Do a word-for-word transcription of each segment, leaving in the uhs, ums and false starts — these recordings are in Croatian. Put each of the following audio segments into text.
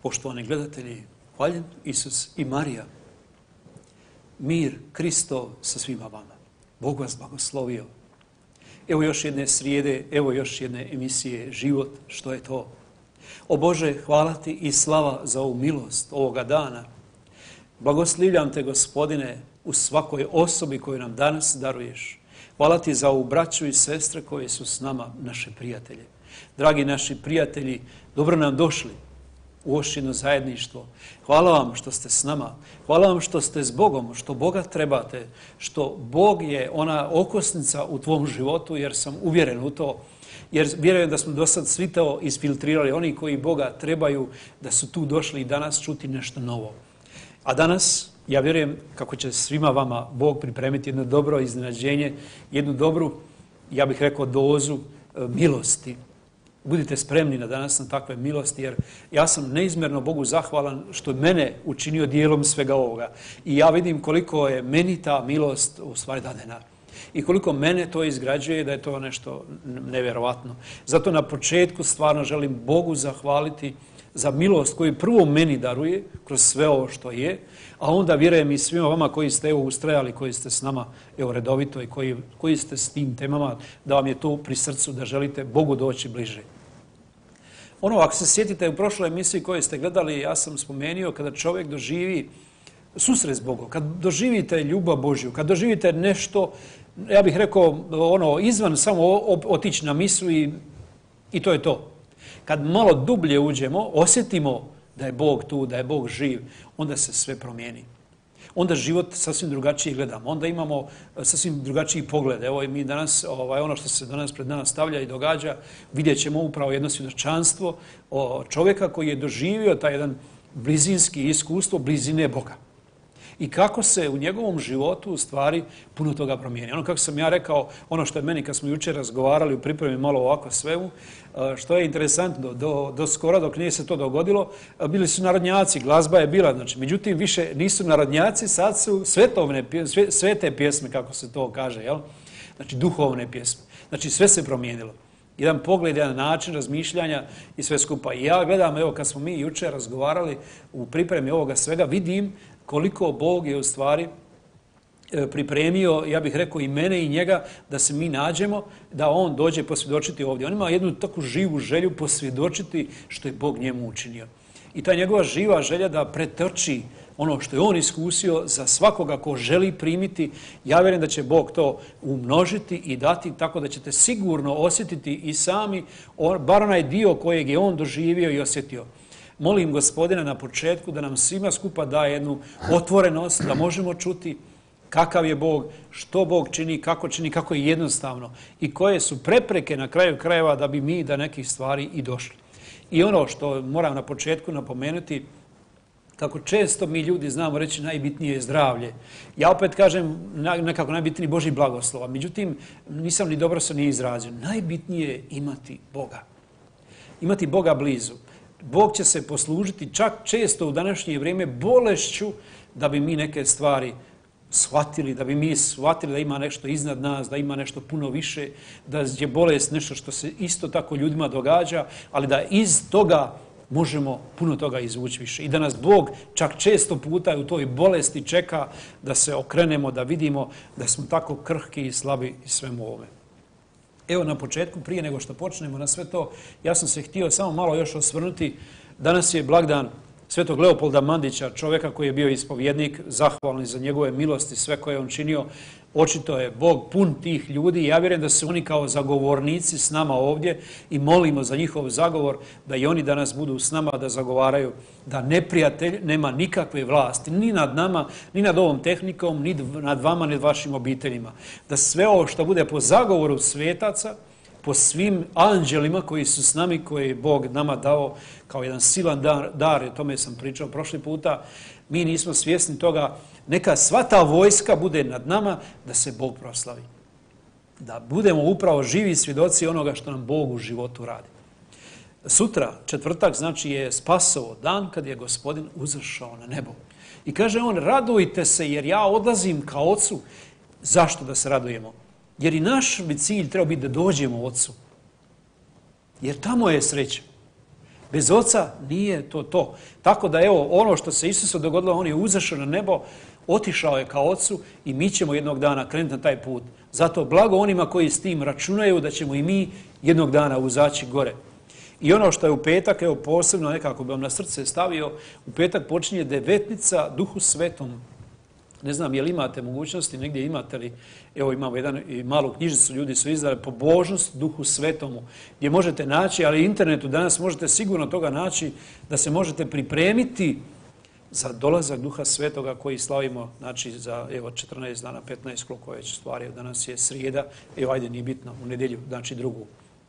Poštovani gledatelji, hvaljen Isus i Marija, mir Kristov sa svima vama. Bog vas blagoslovio. Evo još jedne srijede, evo još jedne emisije Život, što je to? O Bože, hvala ti i slava za ovu milost ovoga dana. Blagoslivljam te, Gospodine, u svakoj osobi koju nam danas daruješ. Hvala ti za ovu braću i sestre koji su s nama, naše prijatelje. Dragi naši prijatelji, dobro nam došli u ošino zajedništvo. Hvala vam što ste s nama. Hvala vam što ste s Bogom, što Boga trebate, što Bog je ona okosnica u tvom životu, jer sam uvjeren u to. Jer vjerujem da smo do sad svi to isfiltrirali. Oni koji Boga trebaju, da su tu došli i danas čuti nešto novo. A danas, ja vjerujem kako će svima vama Bog pripremiti jedno dobro iznenađenje, jednu dobru, ja bih rekao, dozu milosti. Budite spremni na danas na takve milosti, jer ja sam neizmjerno Bogu zahvalan što je mene učinio dijelom svega ovoga. I ja vidim koliko je meni ta milost u stvari dadena. I koliko mene to izgrađuje, da je to nešto nevjerovatno. Zato na početku stvarno želim Bogu zahvaliti za milost koju prvo meni daruje kroz sve ovo što je, a onda vjerujem i svima vama koji ste evo ustrajali, koji ste s nama evo redovito i koji, koji ste s tim temama, da vam je to pri srcu, da želite Bogu doći bliže. Ono, ako se sjetite u prošloj emisiji koju ste gledali, ja sam spomenuo kada čovjek doživi susret s Bogom, kad doživite ljubav Božju, kad doživite nešto, ja bih rekao, ono, izvan samo otići na misu i, i to je to. Kad malo dublje uđemo, osjetimo da je Bog tu, da je Bog živ, onda se sve promijeni. Onda život sasvim drugačiji gledamo, onda imamo sasvim drugačiji pogled. Evo i mi danas, ovaj, ono što se danas pred nas stavlja i događa, vidjet ćemo upravo jedno svjedočanstvo čovjeka koji je doživio taj jedan blizinski iskustvo blizine Boga. I kako se u njegovom životu u stvari puno toga promijeni. Ono kako sam ja rekao, ono što je meni kad smo jučer razgovarali u pripremi malo ovako svemu, što je interesantno, do, do skora dok nije se to dogodilo, bili su narodnjaci, glazba je bila, znači, međutim više nisu narodnjaci, sad su svetovne, sve, svete pjesme, kako se to kaže, jel? Znači duhovne pjesme. Znači sve se promijenilo. Jedan pogled, jedan način razmišljanja i sve skupa. I ja gledam, evo kad smo mi jučer razgovarali u pripremi ovoga svega, vidim koliko Bog je u stvari pripremio, ja bih rekao, i mene i njega da se mi nađemo, da on dođe posvjedočiti ovdje. On ima jednu takvu živu želju posvjedočiti što je Bog njemu učinio. I ta njegova živa želja da pretrči ono što je on iskusio za svakoga ko želi primiti, ja vjerujem da će Bog to umnožiti i dati tako da ćete sigurno osjetiti i sami, bar onaj dio kojeg je on doživio i osjetio. Molim Gospodina na početku da nam svima skupa daje jednu otvorenost, da možemo čuti kakav je Bog, što Bog čini, kako čini, kako je jednostavno i koje su prepreke na kraju krajeva da bi mi do nekih stvari i došli. I ono što moram na početku napomenuti, kako često mi ljudi znamo reći najbitnije je zdravlje. Ja opet kažem nekako najbitniji Božji blagoslova, međutim nisam ni dobro se ni izrazio. Najbitnije je imati Boga. Imati Boga blizu. Bog će se poslužiti čak često u današnje vrijeme bolešću da bi mi neke stvari shvatili, da bi mi shvatili da ima nešto iznad nas, da ima nešto puno više, da je bolest nešto što se isto tako ljudima događa, ali da iz toga možemo puno toga izvući više. I da nas Bog čak često puta u toj bolesti čeka da se okrenemo, da vidimo da smo tako krhki i slabi i svemu ovome. Evo na početku, prije nego što počnemo na sve to, ja sam se htio samo malo još osvrnuti. Danas je blagdan Svetog Leopolda Mandića, čovjeka koji je bio ispovjednik, zahvalni za njegove milosti, sve koje je on činio. Očito je Bog pun tih ljudi i ja vjerujem da su oni kao zagovornici s nama ovdje i molimo za njihov zagovor da i oni danas budu s nama, da zagovaraju da neprijatelj nema nikakve vlasti ni nad nama, ni nad ovom tehnikom, ni nad vama, ni nad vašim obiteljima. Da sve ovo što bude po zagovoru svetaca, po svim anđelima koji su s nami, koje je Bog nama dao kao jedan silan dar, dar, o tome sam pričao prošli puta, mi nismo svjesni toga, neka sva ta vojska bude nad nama, da se Bog proslavi. Da budemo upravo živi svjedoci onoga što nam Bog u životu radi. Sutra, četvrtak, znači je Spasovo dan kad je Gospodin uzašao na nebo. I kaže on, radujte se jer ja odlazim ka Ocu. Zašto da se radujemo? Jer i naš bi cilj trebao biti da dođemo Ocu. Jer tamo je sreća. Bez oca nije to to. Tako da evo, ono što se Isusu dogodilo, on je uzašao na nebo, otišao je ka ocu i mi ćemo jednog dana krenuti na taj put. Zato blago onima koji s tim računaju da ćemo i mi jednog dana uzaći gore. I ono što je u petak, evo posebno nekako bi vam na srce stavio, u petak počinje devetnica Duhu Svetom. Ne znam, je li imate mogućnosti, negdje imate li, evo imamo jedan i malu knjižicu, ljudi su izdali pobožnost Duhu Svetomu, gdje možete naći, ali internetu danas možete sigurno toga naći, da se možete pripremiti za dolazak Duha Svetoga koji slavimo, znači za evo četrnaest dana, petnaest koliko već stvari, danas je srijeda, evo ajde nije bitno, u nedjelju, znači drugu.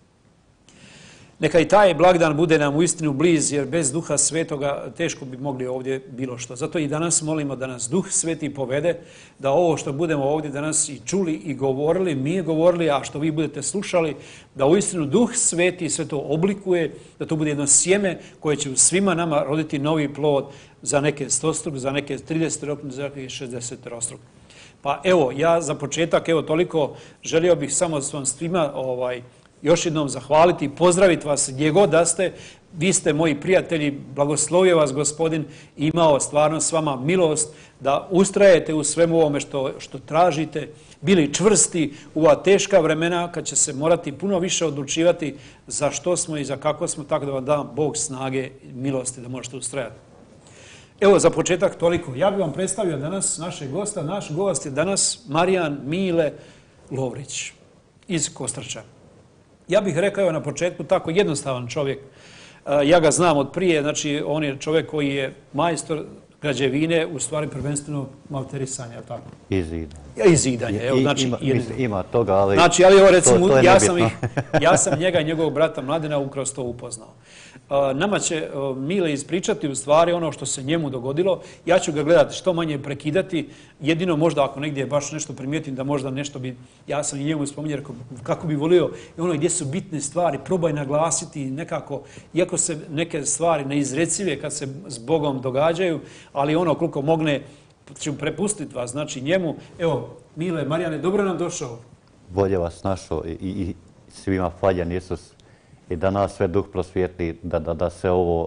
Neka i taj blagdan bude nam uistinu bliz, jer bez Duha Svetoga teško bi mogli ovdje bilo što. Zato i danas molimo da nas Duh Sveti povede, da ovo što budemo ovdje danas i čuli i govorili, mi je govorili, a što vi budete slušali, da uistinu Duh Sveti sve to oblikuje, da to bude jedno sjeme koje će u svima nama roditi novi plod za neke stostruk, za neke trideset rok, za neke šezdeset rostruk. Pa evo, ja za početak, evo toliko, želio bih samo s vam svima ovaj, još jednom zahvaliti i pozdraviti vas gdje god da ste. Vi ste moji prijatelji, blagoslovio vas Gospodin, imao stvarno s vama milost da ustrajete u svemu ovome što, što tražite, bili čvrsti u ova teška vremena kad će se morati puno više odlučivati za što smo i za kako smo, tako da vam da Bog snage i milosti da možete ustrajati. Evo za početak toliko. Ja bih vam predstavio danas našeg gosta. Naš gost je danas Marijan Mile Lovrić iz Kostrča. Ja bih rekao na početku tako jednostavan čovjek. Ja ga znam od prije, znači on je čovjek koji je majstor građevine, u stvari prvenstveno malterisanja, tako? I zidanje. I zidanje, evo, znači... Ima, ima toga, ali... Znači, ali evo recimo, to, to ja, sam ih, ja sam njega i njegovog brata Mladena ukroz to upoznao. Nama će Mile ispričati u stvari ono što se njemu dogodilo. Ja ću ga gledati što manje prekidati. Jedino možda ako negdje baš nešto primijetim da možda nešto bi... Ja sam i njemu spominjao kako bi volio i ono gdje su bitne stvari, probaj naglasiti nekako, iako se neke stvari neizrecive kad se s Bogom događaju, ali ono koliko mogne ću prepustiti vas, znači njemu. Evo, Mile, Marijane, dobro nam došao. Bolje vas našao i, i svima hvaljen Isus. I da nas sve Duh prosvijetli, da, da, da se ovo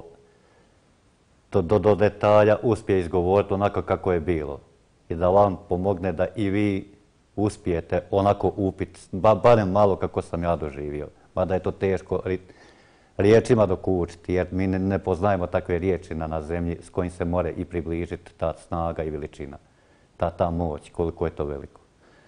do, do, do detalja uspije izgovoriti onako kako je bilo. I da vam pomogne da i vi uspijete onako upiti, ba, barem malo kako sam ja doživio. Mada je to teško riječima dokučiti, jer mi ne, ne poznajemo takve riječi na, na zemlji s kojim se more i približiti ta snaga i veličina, ta, ta moć, koliko je to veliko.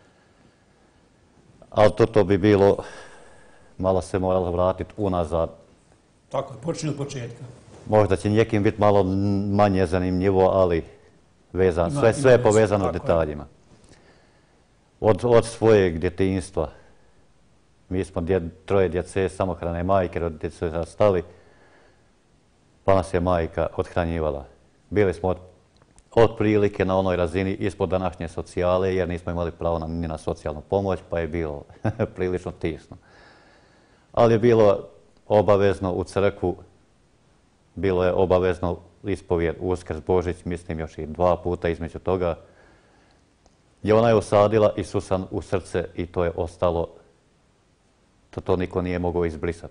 Ali to, to bi bilo... Malo se moralo vratiti unazad. Tako je, počinje od početka. Možda će nekim biti malo manje zanimljivo, ali vezan, Ima, sve, sve je povezano tako detaljima. Od, od svojeg djetinjstva. Mi smo dje, troje djece, samohrane majke, roditelji su rastali, pa nas je majka othranjivala. Bili smo od, od prilike na onoj razini ispod današnje socijale, jer nismo imali pravo na, ni na socijalnu pomoć, pa je bilo prilično tisno. Ali je bilo obavezno u crkvu, bilo je obavezno ispovijed Uskrs, Božić, mislim još i dva puta između toga. I ona je usadila Isusa u srce i to je ostalo, to, to niko nije mogao izbrisati.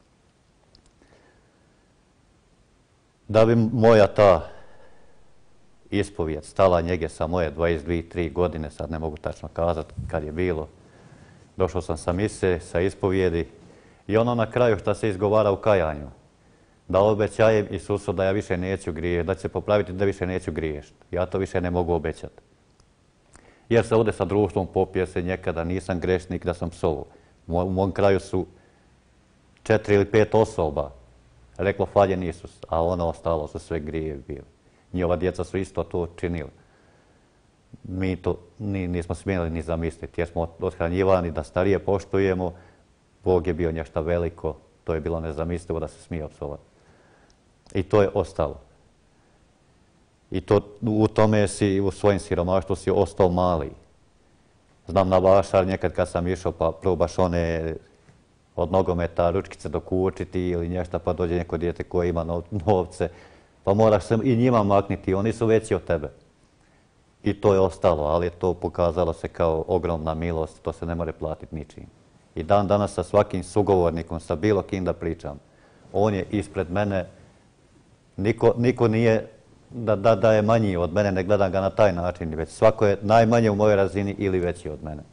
Da bi moja ta ispovijed stala njege sa moje dvadeset dvije tri godine, sad ne mogu tačno kazati kad je bilo, došao sam sa mise, sa ispovijedi, i ono na kraju što se izgovara u kajanju, da obećajem Isusu da ja više neću griješiti, da će se popraviti da više neću griješiti. Ja to više ne mogu obećati. Jer se ovdje sa društvom popije se nekada, nisam grešnik, da sam psovo. U mom kraju su četiri ili pet osoba reklo hvaljen Isus, a ono ostalo su sve grije bili. Njihova djeca su isto to činili. Mi to nismo smjeli ni zamisliti jer smo othranjivani da starije poštujemo. Bog je bio nešto veliko, to je bilo nezamislivo da se smije opsovati. I to je ostalo. I to, u tome si, u svojim siromaštvu si ostao mali. Znam na vašar, nekad kad sam išao pa probaš one od nogometa ručkice dokučiti ili nešto, pa dođe neko dijete koje ima novce, pa moraš se i njima makniti, oni su veći od tebe. I to je ostalo, ali to pokazalo se kao ogromna milost, to se ne more platiti ničim. I dan danas sa svakim sugovornikom, sa bilo kim da pričam, On je ispred mene. Niko, niko nije da, da, da je manji od mene, ne gledam ga na taj način. Već svako je najmanje u mojoj razini ili veći od mene.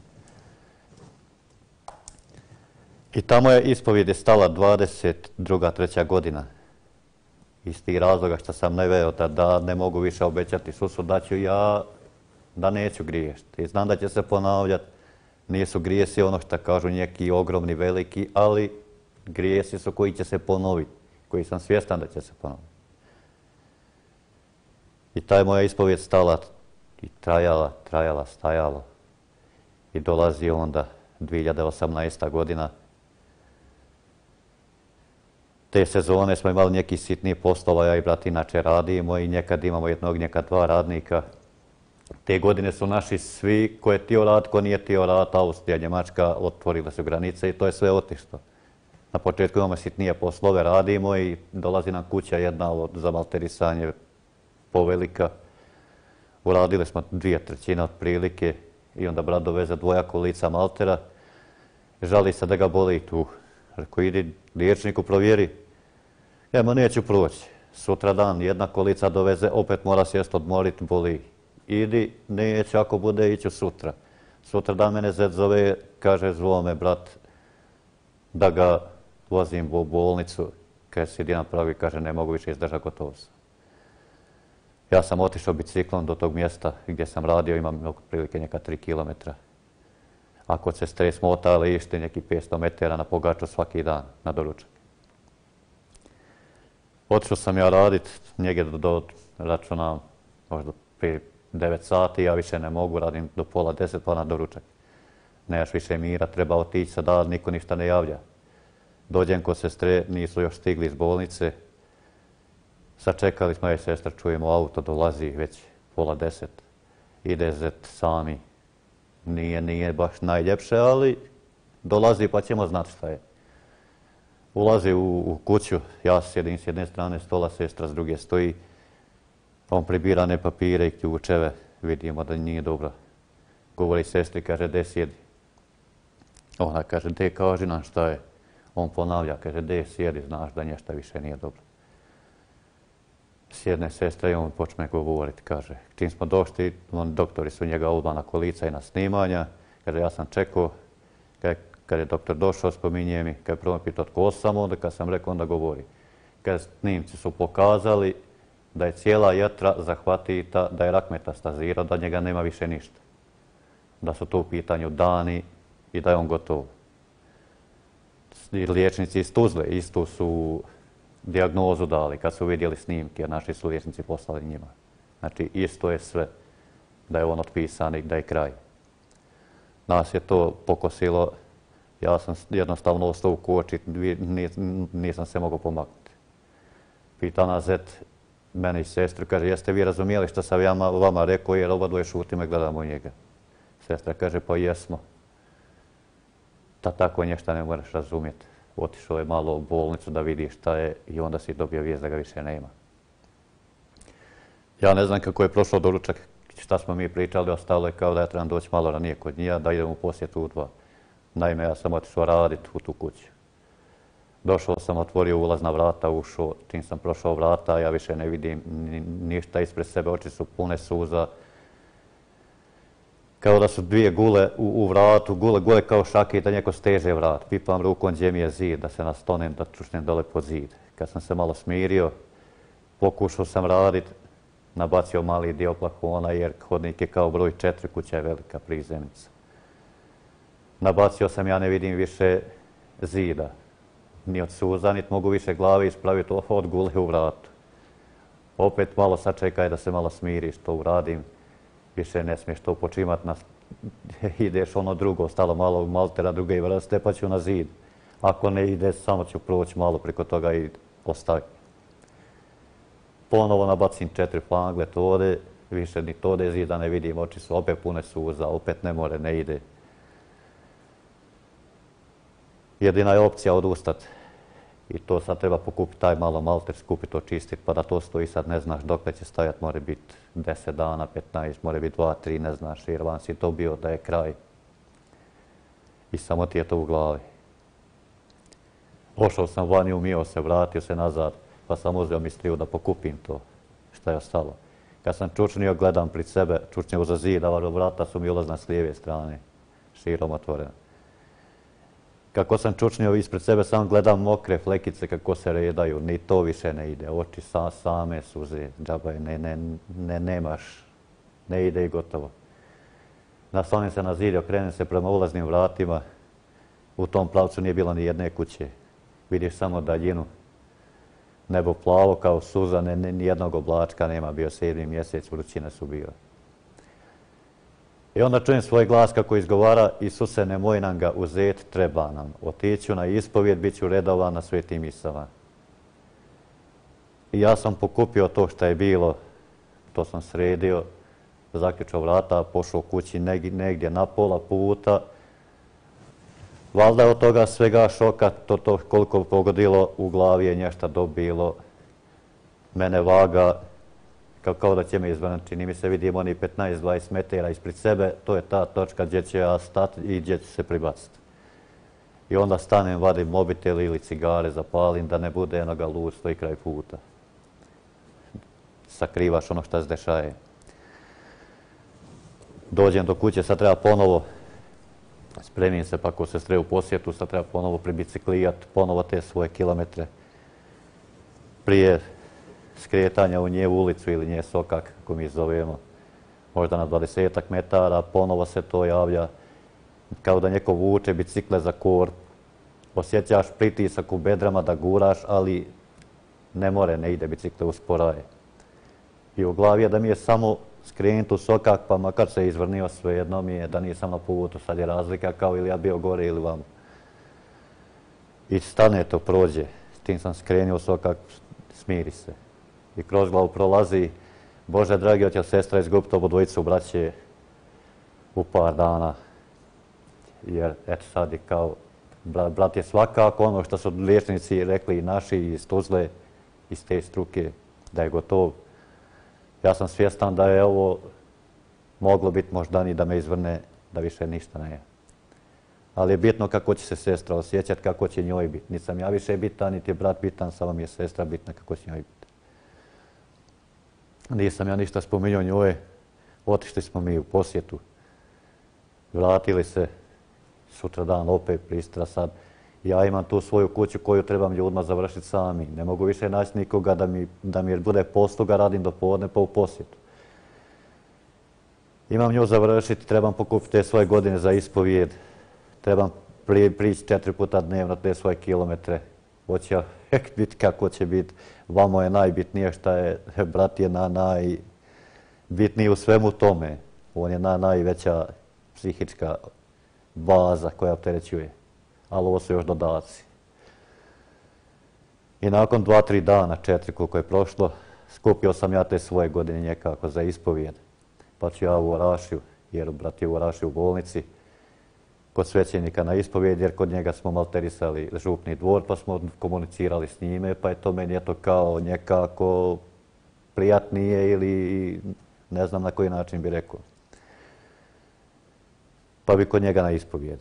I ta moja ispovijed je stala dvadeset druga treća godina. Iz tih razloga što sam naveo da, da ne mogu više obećati Isusu da ću ja, da neću griješiti. I znam da će se ponavljati. Nisu grijesi ono što kažu neki ogromni, veliki, ali grijesi su koji će se ponoviti, koji sam svjestan da će se ponoviti. I ta je moja ispovijed stala i trajala, trajala, stajala. I dolazi onda dvije hiljade osamnaesta godina. Te sezone smo imali neki sitni poslova, ja i brat inače radimo i nekad imamo jednog, nekad dva radnika. Te godine su naši svi, ko je tio rad, ko nije tio rad, Austrija, Njemačka, otvorile su granice i to je sve otišlo. Na početku imamo sitnije poslove, radimo i dolazi nam kuća jedna od za malterisanje povelika. Uradili smo dvije trećine otprilike i onda brat doveze dvoja kolica maltera. Žali se da ga boli tu. Rekao, idi liječniku, provjeri. Ja, ma neću proći. Sutra dan jedna kolica doveze, opet mora sjest odmorit, boli. Idi, neće, ako bude, iću sutra. Sutra dan mene zet zove, kaže, zvo me brat da ga vozim u bolnicu. Kaže, sidi napravi, kaže, ne mogu više izdržati, gotovo sam. Ja sam otišao biciklom do tog mjesta gdje sam radio, imam otprilike neka tri kilometra. Ako se stres motali, išli neki petsto metara na pogaču svaki dan, na doručak. Otišao sam ja radit, njege do, do računam, možda prije devet sati, ja više ne mogu, radim do pola deset pa na doručak. Nemaš više mira, treba otići sada, niko ništa ne javlja. Dođem kod sestre, nisu još stigli iz bolnice. Sačekali smo, ja i sestra, čujemo auto, dolazi već pola deset. Ide zet sami. Nije, nije baš najljepše, ali dolazi pa ćemo znati šta je. Ulazi u, u kuću, ja sjedim s jedne strane stola, sestra s druge stoji. On pribira ne papire i ključeve, vidimo da nije dobro. Govori sestri, kaže, de sjedi. Ona kaže, de, kaži nam šta je. On ponavlja, kaže, de, sjedi, znaš da nešto više nije dobro. Sjedne sestra i on počne govoriti, kaže, čim smo došli, on, doktori su njega odmah na kolica i na snimanja, kaže, ja sam čekao, kad, kad je doktor došao, spominje mi, kad je prvo pitao tko sam, onda kad sam rekao, onda govori. Kad snimci su pokazali da je cijela jetra zahvatita, da je rak metastazirao, da njega nema više ništa. Da su to u pitanju dani i da je on gotov. I liječnici iz Tuzle isto su dijagnozu dali kad su vidjeli snimke, jer naši su liječnici poslali njima. Znači, isto je sve, da je on otpisan i da je kraj. Nas je to pokosilo, ja sam jednostavno ostao u koči, nisam se mogao pomaknuti. Pita nas zet, mene i sestru, kaže, jeste vi razumijeli što sam ja vama rekao, jer oba dvoje šutimo i gledamo njega. Sestra kaže, pa jesmo. Da tako nešto ne moraš razumjeti. Otišao je malo u bolnicu da vidi šta je i onda si dobio vijest da ga više nema. Ja ne znam kako je prošao doručak, šta smo mi pričali, ostalo je kao da ja trebam doći malo ranije kod njega, da idem u posjetu u dva. Naime, ja sam otišao raditi u tu kuću. Došao sam, otvorio ulazna vrata, ušao, čim sam prošao vrata, ja više ne vidim ništa ispred sebe, oči su pune suza. Kao da su dvije gule u, u vratu, gule, gule kao šake i da neko steže vrat. Pipam rukom gdje mi je zid, da se nastonem, da čušnem dole pod zid. Kad sam se malo smirio, pokušao sam radit, nabacio mali dio plafona jer hodnik je kao broj četiri, kuća je velika prizemnica. Nabacio sam, ja ne vidim više zida. Ni od suza, niti mogu više glave ispraviti od gule u vratu. Opet malo sačekaj da se malo smiriš, to uradim. Više ne smiješ to počimat, na, ideš ono drugo, stalo malo maltera druge vrste, pa ću na zid. Ako ne ide, samo ću proći malo preko toga i ostaviti. Ponovo nabacim četiri flangle, to ode, više ni to ode zida ne vidim, oči su opet pune suza, opet ne more, ne ide. Jedina je opcija odustati. I to sad treba pokupiti taj malo malter, skupiti, očistiti, pa da to stoji sad ne znaš dokle će stajati, more biti deset dana, petnaest, more biti dva, tri, ne znaš, jer vam si to bio da je kraj. I samo ti je to u glavi. Ošao sam vani, umio se, vratio se nazad, pa sam uzeo misliju da pokupim to što je ostalo. Kad sam čučnio, gledam pred sebe, čučnio za zid, a vrata su mi ulazna s lijeve strane, širom otvorena. Kako sam čučnio ispred sebe, sam gledam mokre flekice kako se redaju, ni to više ne ide, oči sa, same suze, džaba ne, ne, ne, nemaš, ne ide i gotovo. Naslonim se na zid, okrenem se prema ulaznim vratima, u tom pravcu nije bilo ni jedne kuće, vidiš samo daljinu. Nebo plavo kao suza, ne, ni jednog oblačka nema, bio sedmi mjesec, vrućine su bile. I onda čujem svoj glas kako izgovara: Isuse, nemoj nam ga uzeti, treba nam. Otiću na ispovjed, bit ću redovan na svetim misama. I ja sam pokupio to što je bilo, to sam sredio, zaključao vrata, pošao kući negdje, negdje na pola puta. Valjda je od toga svega šoka, to, to koliko pogodilo u glavi je nešto dobilo. Mene vaga, kao, kao da će me izvrnuti. Čini mi se, vidim oni petnaest dvadeset metara ispred sebe, to je ta točka gdje će ja stati i gdje ću se pribaciti. I onda stanem, vadim mobitel ili cigare, zapalim da ne bude jednoga lud stoji kraj puta. Sakrivaš ono što se dešaje. Dođem do kuće, sad treba ponovo, spremim se pa ko se stre u posjetu, sad treba ponovo pribiciklijat, ponovo te svoje kilometre. Prije skretanja u nje ulicu ili nje sokak, kako mi zovemo, možda na dvadesetak metara, ponovo se to javlja, kao da neko vuče bicikle za kor. Osjećaš pritisak u bedrama da guraš, ali ne more, ne ide bicikle usporaje. I u glavi je da mi je samo skrenut u sokak, pa makar se izvrnio, svejedno mi je da nisam na putu, sad je razlika kao ili ja bio gore ili vamo. I stane to, prođe, s tim sam skrenio u sokak, smiri se. I kroz glavu prolazi: Bože dragi, hoće li sestra izgubiti ovu dvojicu braće u par dana? Jer eto sad je kao, brat, brat je svakako ono što su liječnici rekli i naši iz Tuzle, iz te struke, da je gotov. Ja sam svjestan da je ovo moglo biti možda ni da me izvrne, da više ništa ne je. Ali je bitno kako će se sestra osjećati, kako će njoj biti. Nisam ja više bitan, niti je brat bitan, samo mi je sestra bitna kako će njoj biti. Nisam ja ništa spominjao njoj, otišli smo mi u posjetu, vratili se, sutra dan opet pristra sad. Ja imam tu svoju kuću koju trebam ljudima završiti sami. Ne mogu više naći nikoga da mi, da mi bude posluga, radim do podne pa u posjetu. Imam nju završiti, trebam pokupiti te svoje godine za ispovijed. Trebam pri, prići četiri puta dnevno te svoje kilometre. Hoće hek biti kako će biti. Vamo je najbitnije što je, brat je na, najbitniji u svemu tome. On je na, najveća psihička baza koja opterećuje. Ali ovo su još dodaci. I nakon dva, tri dana, četiri koliko je prošlo, skupio sam ja te svoje godine nekako za ispovijed. Pa ću ja u Orašiju, jer brat je u Orašiju u bolnici, kod svećenika na ispovijed, jer kod njega smo malterisali župni dvor, pa smo komunicirali s njime, pa je to meni eto kao nekako prijatnije ili ne znam na koji način bi rekao. Pa bi kod njega na ispovijed.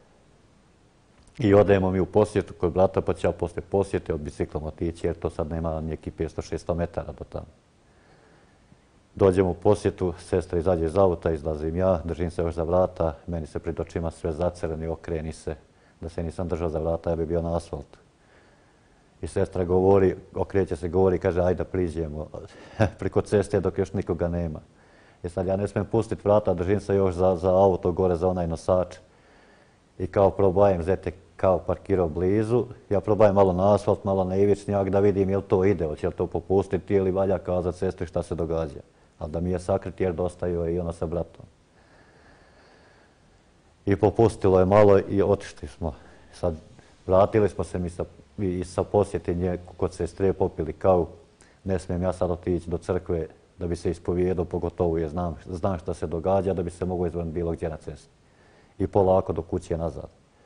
I odemo mi u posjetu kod brata, pa ću ja poslije posjete od biciklom otići, jer to sad nema neki petsto šesto metara do tamo. Dođemo u posjetu, sestra izađe iz auta, izlazim ja, držim se još za vrata, meni se pred očima sve zacrni, okreni se. Da se nisam držao za vrata, ja bi bio na asfaltu. I sestra govori, okreće se, govori, kaže ajde priđemo preko ceste dok još nikoga nema. I sad ja ne smijem pustiti vrata, držim se još za, za auto gore, za onaj nosač. I kao probajem, zete kao parkirao blizu, ja probajem malo na asfalt, malo na ivičnjak da vidim je li to ide, hoće li to popustiti ili valja kazati sestri šta se događa. Ali da mi je sakriti jer dostaju i ona sa bratom. I popustilo je malo i otišli smo. Sad vratili smo se mi sa, i sa posjete kod sestre, popili kavu. Ne smijem ja sad otići do crkve da bi se ispovijedao, pogotovo jer znam, znam šta se događa, da bi se mogao izvrnuti bilo gdje na cesti. I polako do kuće nazad.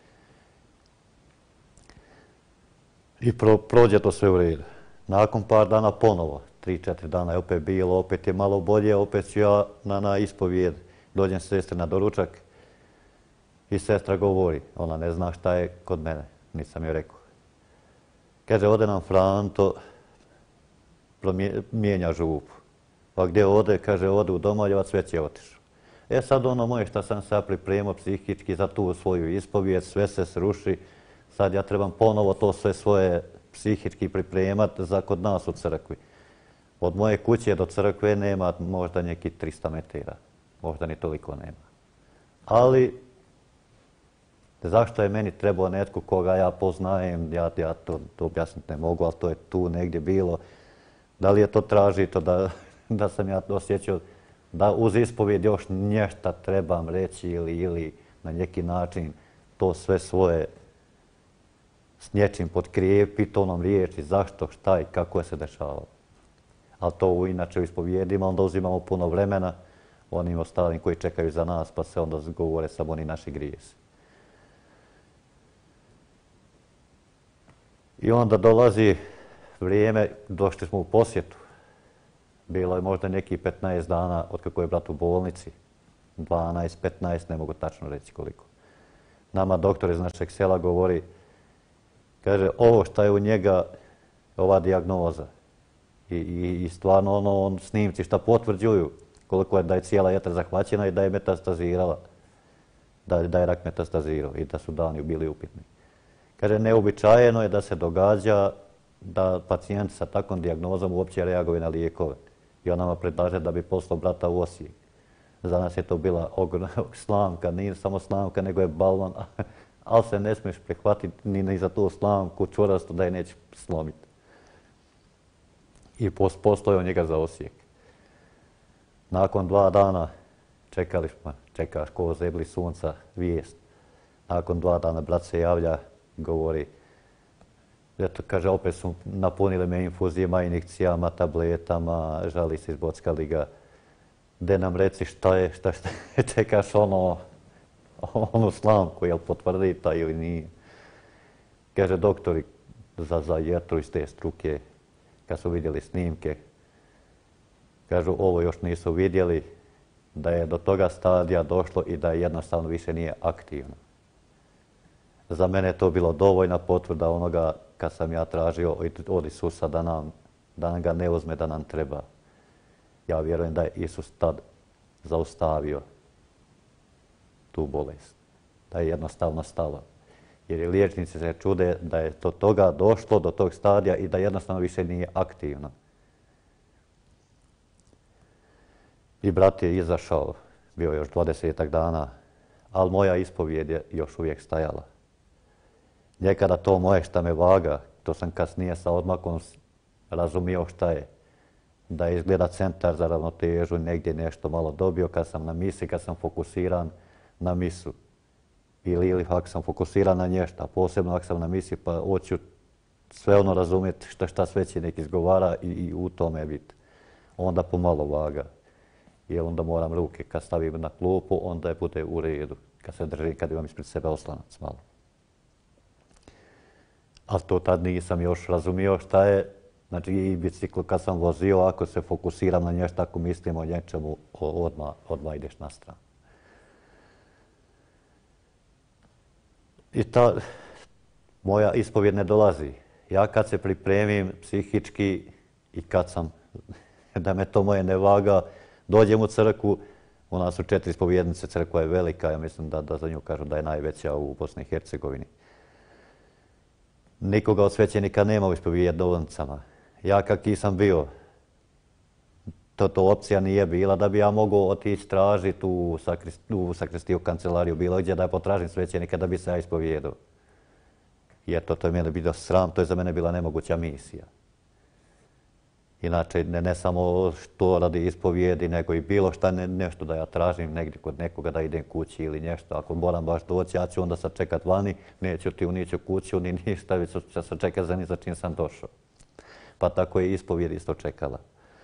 I pro, prođe to sve u redu. Nakon par dana ponovo, tri, četiri dana je opet bilo, opet je malo bolje, opet ću ja na, na ispovijed. Dođem sestri na doručak i sestra govori, ona ne zna šta je kod mene, nisam joj rekao. Kaže, ode nam Franto, mijenja župu. Pa gdje ode? Kaže, ode u Domaljevac, već je otišao. E sad ono moje što sam sad pripremio psihički za tu svoju ispovijed, sve se sruši. Sad ja trebam ponovo to sve svoje psihički pripremati za kod nas u crkvi. Od moje kuće do crkve nema možda nekih trista metara. Možda ni toliko nema. Ali zašto je meni trebao netko koga ja poznajem, ja, ja to, to objasniti ne mogu, ali to je tu negdje bilo. Da li je to tražito da, da sam ja osjećao da uz ispovijed još nešto trebam reći ili, ili na neki način to sve svoje s nječim potkrijepiti onom riječi zašto, šta i kako je se dešavalo. Ali to inače u ispovijedima onda uzimamo puno vremena onim ostalim koji čekaju za nas pa se onda govore samo oni naši grijesi. I onda dolazi vrijeme, došli smo u posjetu. Bilo je možda nekih petnaest dana od kako je brat u bolnici. dvanaest, petnaest, ne mogu tačno reći koliko. Nama doktor iz našeg sela govori, kaže, ovo što je u njega, ova dijagnoza. I, i, i stvarno ono, on snimci što potvrđuju koliko je da je cijela jetra zahvaćena i da je metastazirala. Da, da je rak metastazirao i da su dani bili upitni. Kaže, neobičajeno je da se događa da pacijent sa takvom dijagnozom uopće reaguje na lijekove. I on nama predlaže da bi poslao brata u Osijek. Za nas je to bila ogromna slamka, nije samo slamka, nego je balvan, ali se ne smiješ prihvatiti ni, ni za tu slamku čvrastu da je neće slomiti. I poslao je njega za Osijek. Nakon dva dana čekali smo, čekaš ko zebli sunca, vijest. Nakon dva dana brat se javlja, govori, eto, kaže, opet su napunili me infuzijama, injekcijama, tabletama, žali se, izbockali ga. De nam reci šta je, šta, šta čekaš ono, onu slamku, jel potvrdi ta ili nije. Kaže, doktori za, za jetru iz te struke, kad su vidjeli snimke, kažu, ovo još nisu vidjeli, da je do toga stadija došlo i da jednostavno više nije aktivno. Za mene je to bilo dovoljna potvrda onoga kad sam ja tražio od Isusa da nam, da nam ga ne uzme, da nam treba. Ja vjerujem da je Isus tad zaustavio tu bolest. Da je jednostavno stala. Jer je liječnici se čude da je do toga došlo, do tog stadija i da jednostavno više nije aktivno. I brat je izašao, bio još dvadesetak dana, ali moja ispovijed je još uvijek stajala. Nekada to moje šta me vaga, to sam kasnije sa odmakom razumio šta je. Da izgleda centar za ravnotežu, negdje nešto malo dobio kad sam na misi, kad sam fokusiran na misu. Ili, ili ako sam fokusiran na nešto, posebno ako sam na misi pa hoću sve ono razumjeti šta, šta svećenik izgovara i, i u tome biti. Onda pomalo vaga. Jer onda moram ruke, kad stavim na klupu, onda je bude u redu. Kad se držim, kad imam ispred sebe oslanac malo. Ali to tad nisam još razumio šta je. Znači i bicikl kad sam vozio, ako se fokusiram na nešto, ako mislim o nečemu, odmah, odmah ideš na stranu. I ta moja ispovijed ne dolazi. Ja kad se pripremim psihički i kad sam, da me to moje ne vaga, dođem u crkvu, u nas su četiri ispovjednice, crkva je velika, ja mislim da, da za nju kažu da je najveća u Bosni i Hercegovini. Nikoga od svećenika nema u ispovjedovnicama. Ja kaki sam bio, to, to opcija nije bila da bi ja mogao otići tražiti u, sakrist, u sakristiju, kancelariju, bilo gdje da potražim svećenika da bi se ja ispovijedao. Jer to, to je mene bilo sram, to je za mene bila nemoguća misija. Inače, ne, ne samo što radi ispovijedi, nego i bilo šta ne, nešto da ja tražim negdje kod nekoga da idem kući ili nešto. Ako moram baš doći, ja ću onda sad čekat vani, neću ti unići u kuću ni ništa, već ću sad čekat za ni za čim sam došao. Pa tako je ispovijed isto čekala.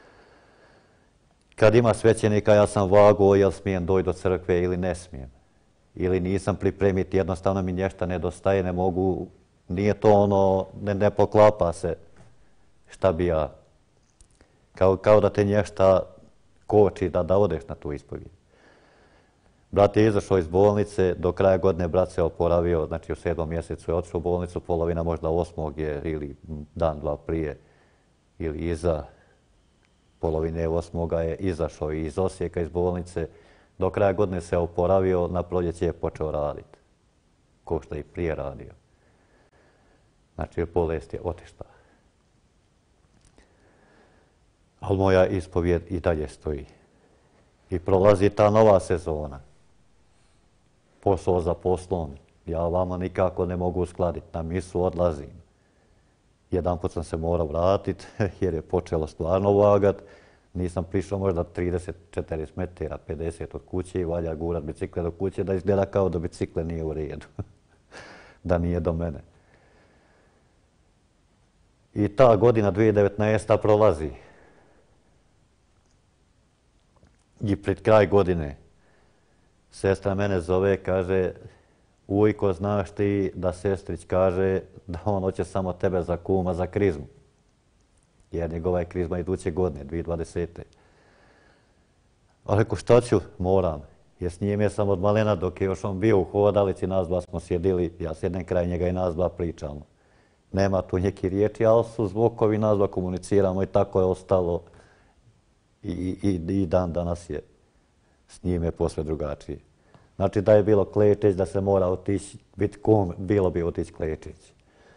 Kad ima svećenika, ja sam vago, jel smijem doći do crkve ili ne smijem. Ili nisam pripremiti, jednostavno mi nešto nedostaje, ne mogu, nije to ono, ne, ne poklapa se šta bi ja. Kao, kao da te nješta koči da, da odeš na tu ispovijed. Brat je izašao iz bolnice, do kraja godine brat se oporavio, znači u sedmom mjesecu je otišao u bolnicu, polovina možda osmog je ili dan, dva prije ili iza polovine osmoga je izašao iz Osijeka iz bolnice. Do kraja godine se oporavio, na proljeće je počeo raditi, ko što je i prije radio. Znači, bolest je otišla. Ali moja ispovijed i dalje stoji. I prolazi ta nova sezona. Posao za poslom. Ja vama nikako ne mogu uskladiti. Na misu odlazim. Jedan put sam se morao vratiti jer je počelo stvarno vagat. Nisam prišao možda trideset četrdeset metara, pedeset od kuće i valja gurat bicikle do kuće da izgleda kao da bicikle nije u redu. Da nije do mene. I ta godina dvije tisuće devetnaesta. prolazi. I pred kraj godine sestra mene zove, kaže, ujko, znaš ti da sestrić kaže da on hoće samo tebe za kuma za krizmu. Jer njegova je krizma iduće godine, dvije tisuće dvadesete. A reko, šta ću? Moram. Jer s njim je sam od malena dok je još on bio u hodalici, nas dva smo sjedili, ja sjednem kraj njega i nas dva pričamo. Nema tu neki riječi, ali su zvukovi, nas dva komuniciramo i tako je ostalo. I, i, i dan danas je s njime posve drugačije. Znači da je bilo Klečić, da se mora otići, biti kum, bilo bi otići Klečić.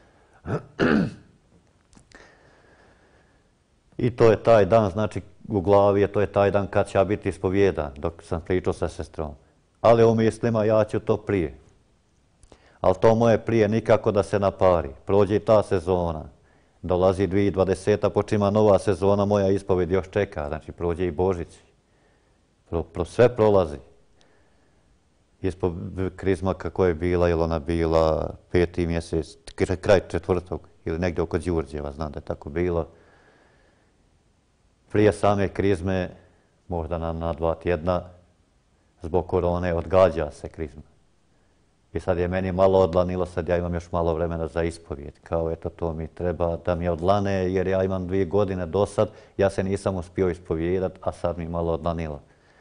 I to je taj dan, znači u glavi je to je taj dan kad će ja biti ispovjedan, dok sam pričao sa sestrom. Ali u mislima ja ću to prije. Ali to moje prije nikako da se napari. Prođe i ta sezona. Dolazi dvije tisuće dvadeseta. počima nova sezona, moja ispovjed još čeka. Znači prođe i Božić. Pro, pro, sve prolazi. Ispo, krizma kako je bila, ili ona bila peti mjesec, kraj četvrtog ili negdje oko Đurđeva, znam da je tako bilo. Prije same krizme, možda na, na dva tjedna, zbog korone odgađa se krizma. I sad je meni malo odlanilo, sad ja imam još malo vremena za ispovijed. Kao eto to mi treba da mi odlane jer ja imam dvije godine do sad, ja se nisam uspio ispovijedat, a sad mi malo odlanilo.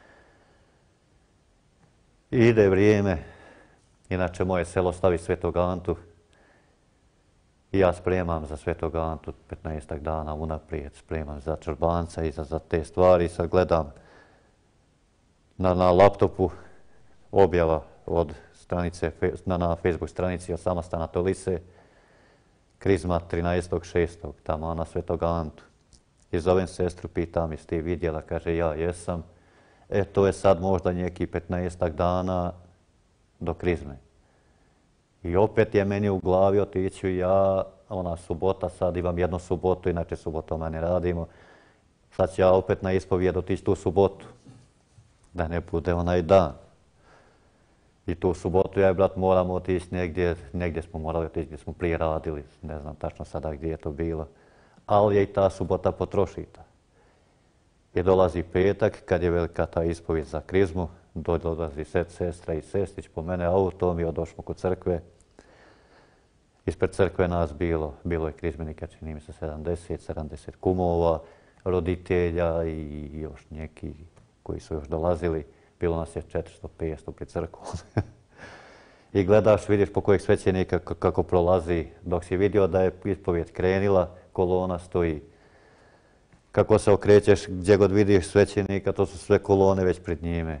I ide vrijeme, inače moje selo slavi Svetog Antu i ja spremam za Svetog Antu petnaestak dana unaprijed, spremam za črbanca i za, za te stvari. Sad gledam na, na laptopu objava od stranice, na, na Facebook stranici od samostana Tolise, krizma trinaestog šestog tamo na Svetog Antu. I zovem sestru, pitam, jesi ti vidjela? Kaže, ja jesam. E, to je sad možda neki petnaestak dana do krizme. I opet je meni u glavi otiću ja, ona subota, sad imam jednu subotu, inače subotoma ne radimo. Sad ću ja opet na ispovijed otići tu subotu, da ne bude onaj dan. I tu subotu ja i brat moramo otići negdje, negdje smo morali otići gdje smo prije radili, ne znam tačno sada gdje je to bilo. Ali je i ta subota potrošita. I dolazi petak, kad je velika ta ispovijed za krizmu, dolazi sestra i sestrić po mene autom i odošmo kod crkve. Ispred crkve nas bilo, bilo je krizmenika, čini mi se sedamdeset, sedamdeset kumova, roditelja i još neki koji su još dolazili. Bilo nas je četiristo petsto pri crkvu. I gledaš, vidiš po kojeg svećenika kako prolazi. Dok si vidio da je ispovijed krenila, kolona stoji. Kako se okrećeš, gdje god vidiš svećenika, to su sve kolone već pred njime.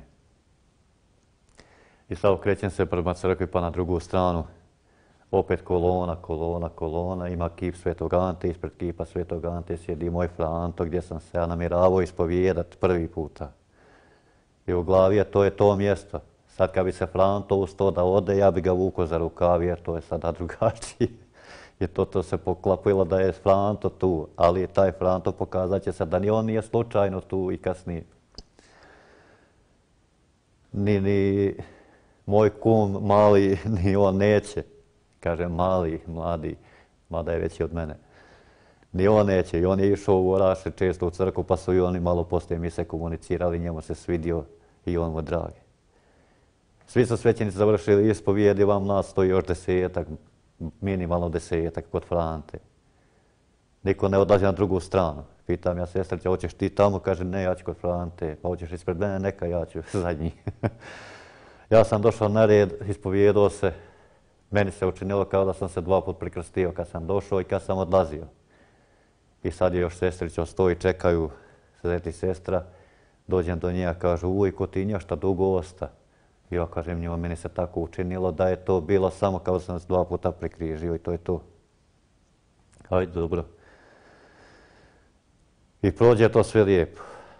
I sad okrećem se prema crkvi pa na drugu stranu. Opet kolona, kolona, kolona. Ima kip Svetog Ante, ispred kipa Svetog Ante sjedi moj Franto gdje sam se ja namjeravao ispovijedat prvi puta. I u glavi je to je to mjesto. Sad kad bi se Franto ustao da ode, ja bi ga vukao za rukav jer to je sada drugačije. Jer to, to se poklapilo da je Franto tu, ali taj Franto pokazat će se da ni on nije slučajno tu i kasnije. Ni, ni moj kum mali, ni on neće. Kažem mali, mladi, mada je veći od mene. Ni on neće. I on je išao u Oraše često u crkvu, pa su i oni malo poslije mi se komunicirali, njemu se svidio i on mu dragi. Svi su svećenici završili ispovijedi, vam nas stoji još desetak, minimalno desetak kod Frante. Niko ne odlazi na drugu stranu. Pitam ja sestrića, hoćeš ti tamo? Kaže, ne, ja ću kod Frante. Pa hoćeš ispred mene? Neka, ja ću zadnji. Ja sam došao na red, ispovijedao se, meni se učinilo kao da sam se dva put prikrstio kad sam došao i kad sam odlazio. I sad je još sestrica stoji, čekaju sreti sestra, dođem do nje, kažu, uj, ko ti nješta dugo osta. I ja kažem njima, meni se tako učinilo da je to bilo samo kao sam se dva puta prikrižio i to je to. Ajde, dobro. I prođe to sve lijepo.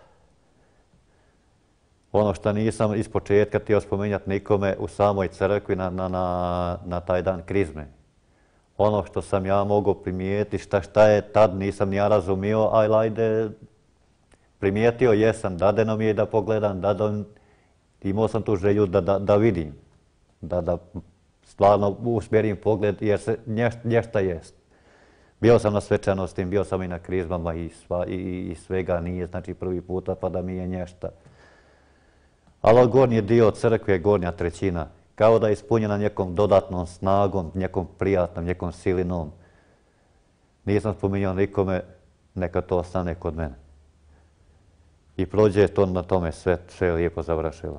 Ono što nisam iz početka htio spominjati nikome u samoj crkvi na, na, na, na taj dan krizme. Ono što sam ja mogao primijetiti, šta, šta je tad nisam ni ja razumio, ali ajde, primijetio jesam, dadeno mi je da pogledam, dadeno, imao sam tu želju da, da, da vidim, da, da stvarno usmjerim pogled jer se nješta, nješta jest. Bio sam na svečanostima, bio sam i na krizmama i, sva, i, i svega nije, znači prvi puta pa da mi je nješta. Ali gornji dio crkve, gornja trećina, kao da je ispunjena nekom dodatnom snagom, nekom prijatnom, nekom silinom. Nisam spominjao nikome, neka to ostane kod mene. I prođe to na tome, sve, sve lijepo završilo.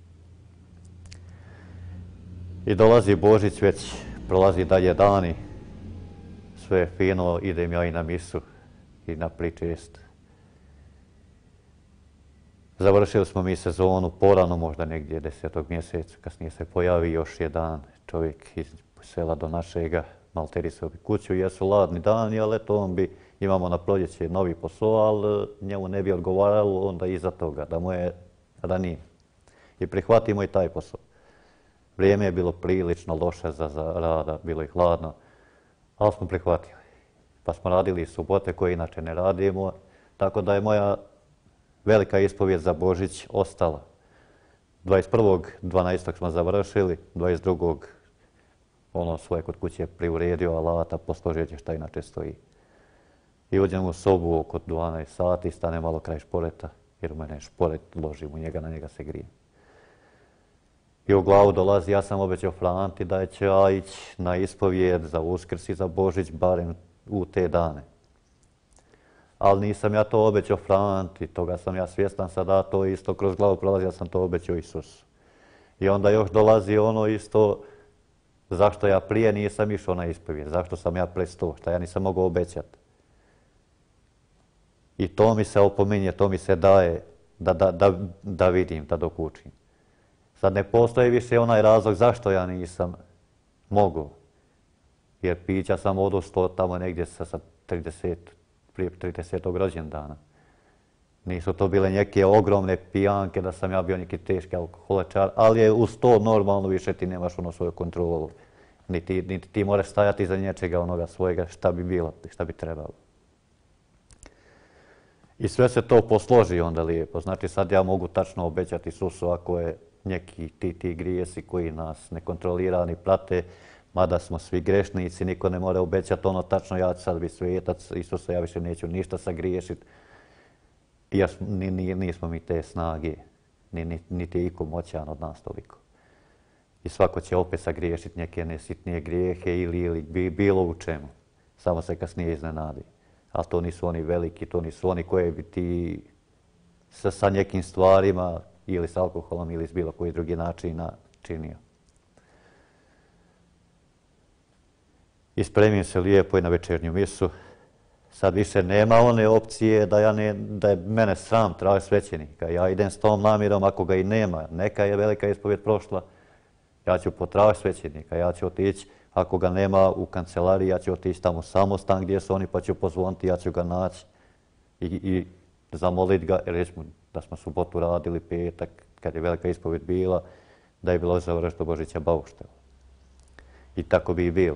I dolazi Božić, već prolazi dalje dani, sve je fino, idem ja i na misu i na pričest. Završili smo mi sezonu porano, možda negdje desetog mjeseca, kasnije se pojavi još jedan čovjek iz sela do našega, malterisao bi kuću, jesu ladni dani, ali eto on bi, imamo na proljeće novi posao, ali njemu ne bi odgovaralo onda iza toga, da mu je ranije. I prihvatimo i taj posao. Vrijeme je bilo prilično loše za, za rada, bilo je hladno, ali smo prihvatili. Pa smo radili subote koje inače ne radimo, tako da je moja velika ispovijed za Božić ostala. dvadeset prvog dvanaestog smo završili, dvadeset drugog ono svoje kod kuće priuredio alata, posložeće šta inače stoji. I uđem u sobu oko dvanaest sati, stane malo kraj šporeta, jer u mene je šporet, ložim u njega, na njega se grijem. I u glavu dolazi, ja sam obećao Franti da će ja ići na ispovijed za Uskrs i za Božić, barem u te dane. Ali nisam ja to obećao Franti, toga sam ja svjestan sada, to isto kroz glavu prolazi, ja sam to obećao Isusu. I onda još dolazi ono isto, zašto ja prije nisam išao na ispovijed, zašto sam ja prestao, šta ja nisam mogao obećati. I to mi se opominje, to mi se daje da, da, da, da vidim, da dokučim. Sad ne postoji više onaj razlog zašto ja nisam mogao. Jer pića sam odustao tamo negdje sa, sa trideset, prije tridesetog rođendana. Nisu to bile neke ogromne pijanke da sam ja bio neki teški alkoholičar, ali je uz to normalno više ti nemaš ono svoju kontrolu. Niti, niti ti moraš stajati iza nječega onoga svojega šta bi bilo, šta bi trebalo. I sve se to posloži onda lijepo. Znači sad ja mogu tačno obećati Isusu ako je neki ti, ti grijesi koji nas ne kontrolira ni prate, mada smo svi grešnici, niko ne mora obećati ono tačno, ja ću sad biti svijetac, Isuse, ja više neću ništa sagriješiti. Jer ni, ni, nismo mi te snage, ni, ni, niti je iko moćan od nas toliko. I svako će opet sagriješiti neke nesitnije grijehe ili, ili bi, bilo u čemu. Samo se kasnije iznenadi. Ali to nisu oni veliki, to nisu oni koje bi ti sa, sa nekim stvarima ili s alkoholom ili s bilo koji drugi način činio. I spremim se lijepo i na večernju misu. Sad više nema one opcije da, ja ne, da je mene sram traži svećenika. Ja idem s tom namjerom, ako ga i nema, neka je velika ispovijed prošla, ja ću potražiti svećenika, ja ću otići, ako ga nema u kancelariji, ja ću otići tamo samostan gdje su oni, pa ću pozvoniti, ja ću ga naći i, i zamoliti ga, reći mu da smo subotu radili, petak, kad je velika ispovijed bila, da je bilo završiti do Božića bauštela. I tako bi i bilo.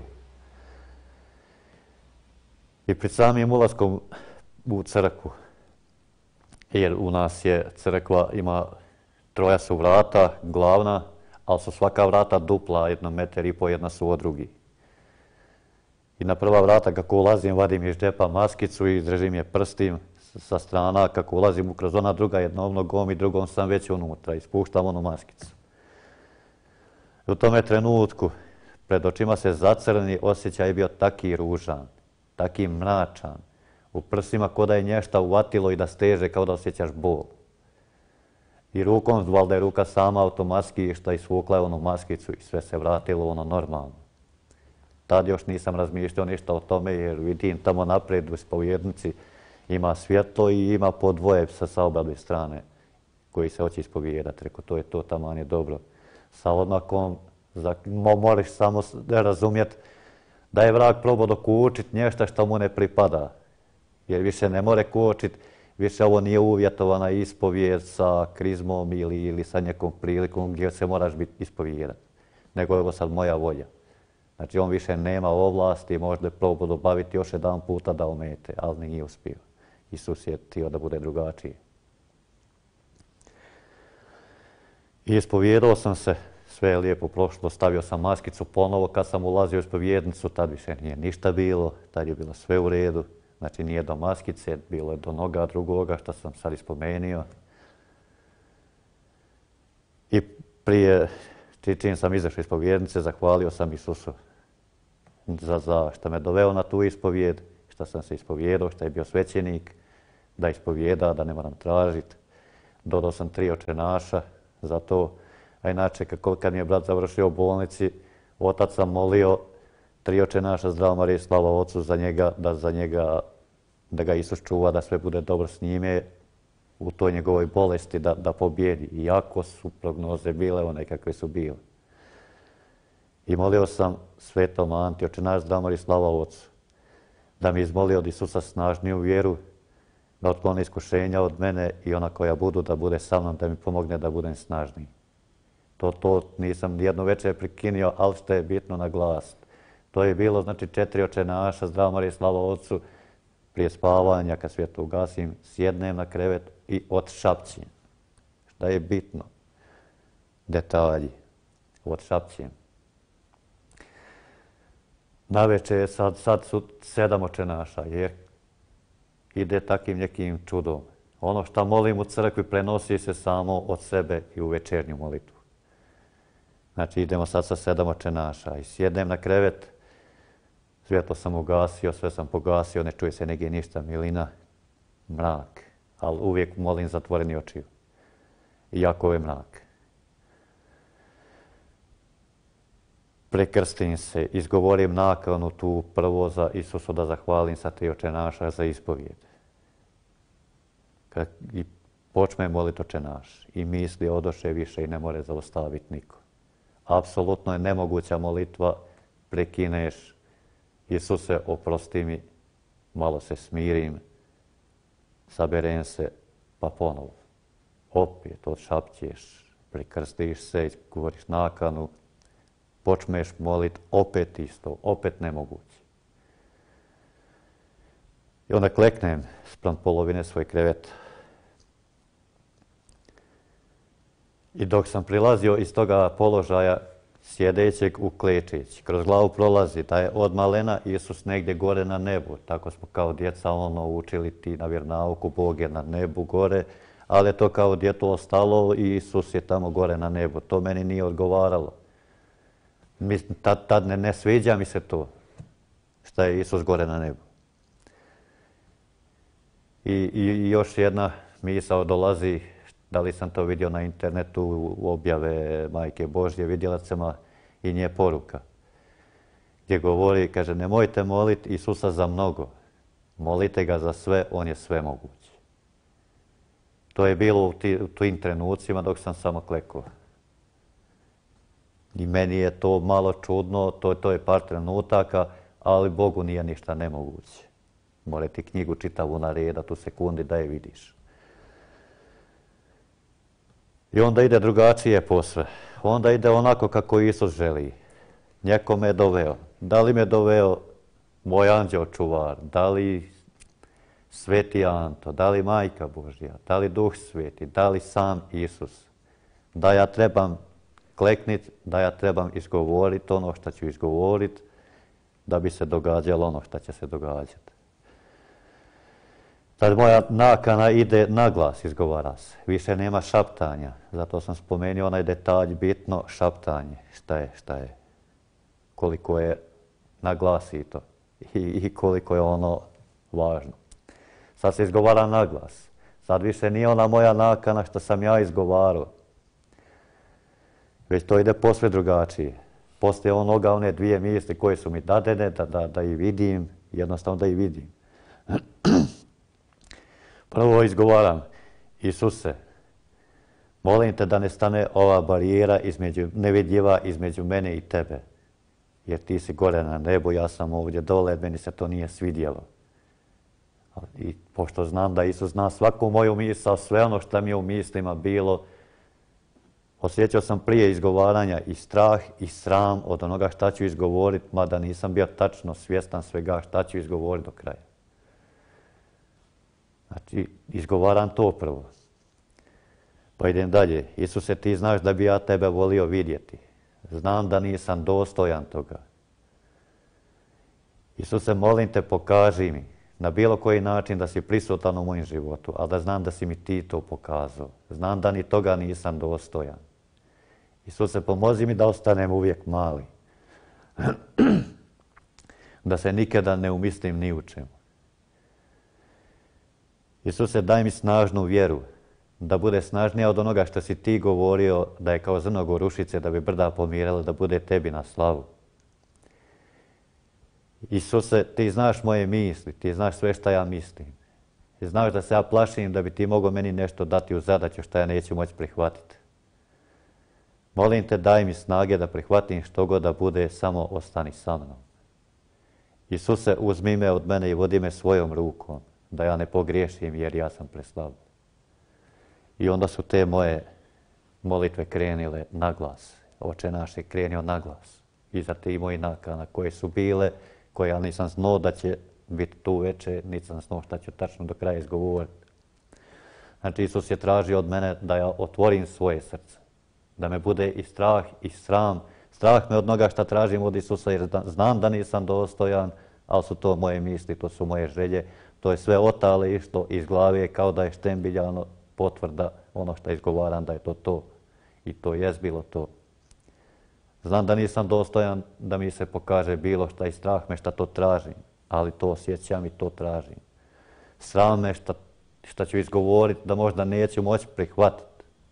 I pred samim ulaskom u crkvu, jer u nas je crkva, ima troja su vrata, glavna, ali su svaka vrata dupla, jedno metar i po, jedna su od drugi. I na prva vrata kako ulazim, vadim iz džepa maskicu i držim je prstim sa strana, kako ulazim kroz ona druga jednom nogom i drugom sam već unutra i spuštam onu maskicu. I u tome trenutku pred očima se zacrni, osjećaj je bio taki ružan, taki mračan, u prsima ko da je nješta uvatilo i da steže kao da osjećaš bol. I rukom, valjda je ruka sama automatski išla i svukla je onu maskicu i sve se vratilo ono normalno. Tad još nisam razmišljao ništa o tome jer vidim tamo naprijed u ispovjednici ima svjetlo i ima po dvoje sa, sa obadve strane koji se hoće ispovijedati. Rekao, to je to, tamo je dobro. Sa odmakom moraš samo razumjeti da je vrag probao dokučiti nešto što mu ne pripada. Jer više ne more kočiti, više ovo nije uvjetovana ispovijed sa krizmom ili, ili sa nekom prilikom gdje se moraš biti ispovijedati. Nego je ovo sad moja volja. Znači on više nema ovlasti, možda je probao dobaviti još jedan puta da omete, ali nije uspio. Isus je htio da bude drugačiji. I ispovijedao sam se, sve je lijepo prošlo, stavio sam maskicu ponovo kad sam ulazio u ispovjednicu, tad više nije ništa bilo, tad je bilo sve u redu. Znači nije do maskice, bilo je do noga drugoga što sam sad ispomenio. I prije, čim sam izašao iz ispovjednice, zahvalio sam Isusu za, za što me doveo na tu ispovijed, što sam se ispovijedao, što je bio svećenik, da ispovijeda, da ne moram tražiti. Dodao sam tri očenaša za to. A inače, kako, kad mi je brat završio u bolnici, otac sam molio tri očenaša, Zdrava Marija, slava Otcu za njega, da za njega, da ga Isus čuva, da sve bude dobro s njime u toj njegovoj bolesti, da, da pobjedi. Iako su prognoze bile one kakve su bile. I molio sam Svetom Anti, očenaš, Zdrava Marija, slava Otcu, da mi izmoli od Isusa snažniju vjeru, da otkloni iskušenja od mene i ona koja budu, da bude sa mnom, da mi pomogne da budem snažniji. To, to nisam nijednu večer prikinio, ali što je bitno naglasiti. To je bilo, znači, četiri očenaša, Zdrava Marija, slava Otcu, prije spavanja, kad svjetlo ugasim, sjednem na krevet i odšapćim. Šta je bitno? Detalji. Odšapćim. Navečer sad, sad su sedam očenaša, jer ide takim nekim čudom. Ono što molim u crkvi prenosi se samo od sebe i u večernju molitvu. Znači idemo sad sa sedam očenaša i sjednem na krevet, svjetlo sam ugasio, sve sam pogasio, ne čuje se negdje ništa, milina, mrak, ali uvijek molim zatvoreni očiju. Iako je mrak. Prekrstim se, izgovorim nakanu tu prvo za Isusu da zahvalim sa tri očenaša za ispovijed. Kad i počne moliti očenaš i misli odoše više i ne more zaustaviti niko. Apsolutno je nemoguća molitva, prekineš, Isuse, oprosti mi, malo se smirim, saberem se, pa ponovo. Opet odšapćeš, prekrstiš se, govoriš nakanu, počneš moliti, opet isto, opet nemoguće. I onda kleknem spram polovine svoj krevet. I dok sam prilazio iz toga položaja sjedećeg u klečeć, kroz glavu prolazi da je od malena Isus negdje gore na nebu. Tako smo kao djeca ono učili ti na vjernauku, Bog je na nebu gore, ali je to kao djeto ostalo i Isus je tamo gore na nebu. To meni nije odgovaralo. Tad, tad ne, ne sviđa mi se to, što je Isus gore na nebu. I, i još jedna misao dolazi, da li sam to vidio na internetu, u objave Majke Božje vidjelacima i nje poruka. Gdje govori, kaže, nemojte moliti Isusa za mnogo, molite ga za sve, on je sve moguć. To je bilo u, ti, u tim trenucima dok sam samo klekao. I meni je to malo čudno, to, to je par trenutaka, ali Bogu nije ništa nemoguće. More ti knjigu čitavu naredat u sekundi da je vidiš. I onda ide drugačije posve. Onda ide onako kako Isus želi. Njeko me doveo. Da li me doveo moj anđeo čuvar, da li Sveti Anto, da li Majka Božja, da li Duh Sveti, da li sam Isus. Da ja trebam kleknit, da ja trebam izgovoriti ono što ću izgovoriti, da bi se događalo ono što će se događati. Tad moja nakana ide na glas, izgovara se. Više nema šaptanja. Zato sam spomenuo onaj detalj, bitno šaptanje. Šta je, šta je. Koliko je na glas i to. I, i koliko je ono važno. Sad se izgovara na glas. Sad više nije ona moja nakana što sam ja izgovarao. Već to ide posve drugačije. Poslije onoga, one dvije misli koje su mi dadene, da, da, da i vidim, jednostavno da i vidim. Prvo izgovaram, Isuse, molim te da ne stane ova barijera između, nevidljiva između mene i tebe. Jer ti si gore na nebu, ja sam ovdje dole, meni se to nije svidjelo. I pošto znam da Isus zna svaku moju misao, sve ono što mi je u mislima bilo, osjećao sam prije izgovaranja i strah i sram od onoga šta ću izgovoriti, mada nisam bio tačno svjestan svega šta ću izgovoriti do kraja. Znači, izgovaram to prvo. Pa idem dalje. Isuse, ti znaš da bi ja tebe volio vidjeti. Znam da nisam dostojan toga. Isuse, molim te, pokaži mi na bilo koji način da si prisutan u mojem životu, ali da znam da si mi ti to pokazao. Znam da ni toga nisam dostojan. Isuse, pomozi mi da ostanem uvijek mali. Da se nikada ne umislim ni u čemu. Isuse, daj mi snažnu vjeru, da bude snažnija od onoga što si ti govorio, da je kao zrno gorušice, da bi brda pomirala, da bude tebi na slavu. Isuse, ti znaš moje misli, ti znaš sve što ja mislim. I znaš da se ja plašim da bi ti mogao meni nešto dati u zadaću što ja neću moći prihvatiti. Molim te, daj mi snage da prihvatim što god da bude, samo ostani sa mnom. Isuse, uzmi me od mene i vodi me svojom rukom, da ja ne pogriješim jer ja sam preslab. I onda su te moje molitve krenile na glas. Oče naš je krenio na glas. I za te moji nakana koje su bile, koje ja nisam znao da će biti tu veče, nisam znao šta ću tačno do kraja izgovoriti. Znači, Isus je tražio od mene da ja otvorim svoje srce. Da me bude i strah i sram. Strah me od onoga šta tražim od Isusa jer znam da nisam dostojan, ali su to moje misli, to su moje želje. To je sve otale išlo iz glave kao da je štembiljano potvrda ono što izgovaram da je to to. I to jest bilo to. Znam da nisam dostojan da mi se pokaže bilo šta i strah me šta to tražim, ali to osjećam i to tražim. Sram me šta, šta ću izgovoriti da možda neću moći prihvatiti.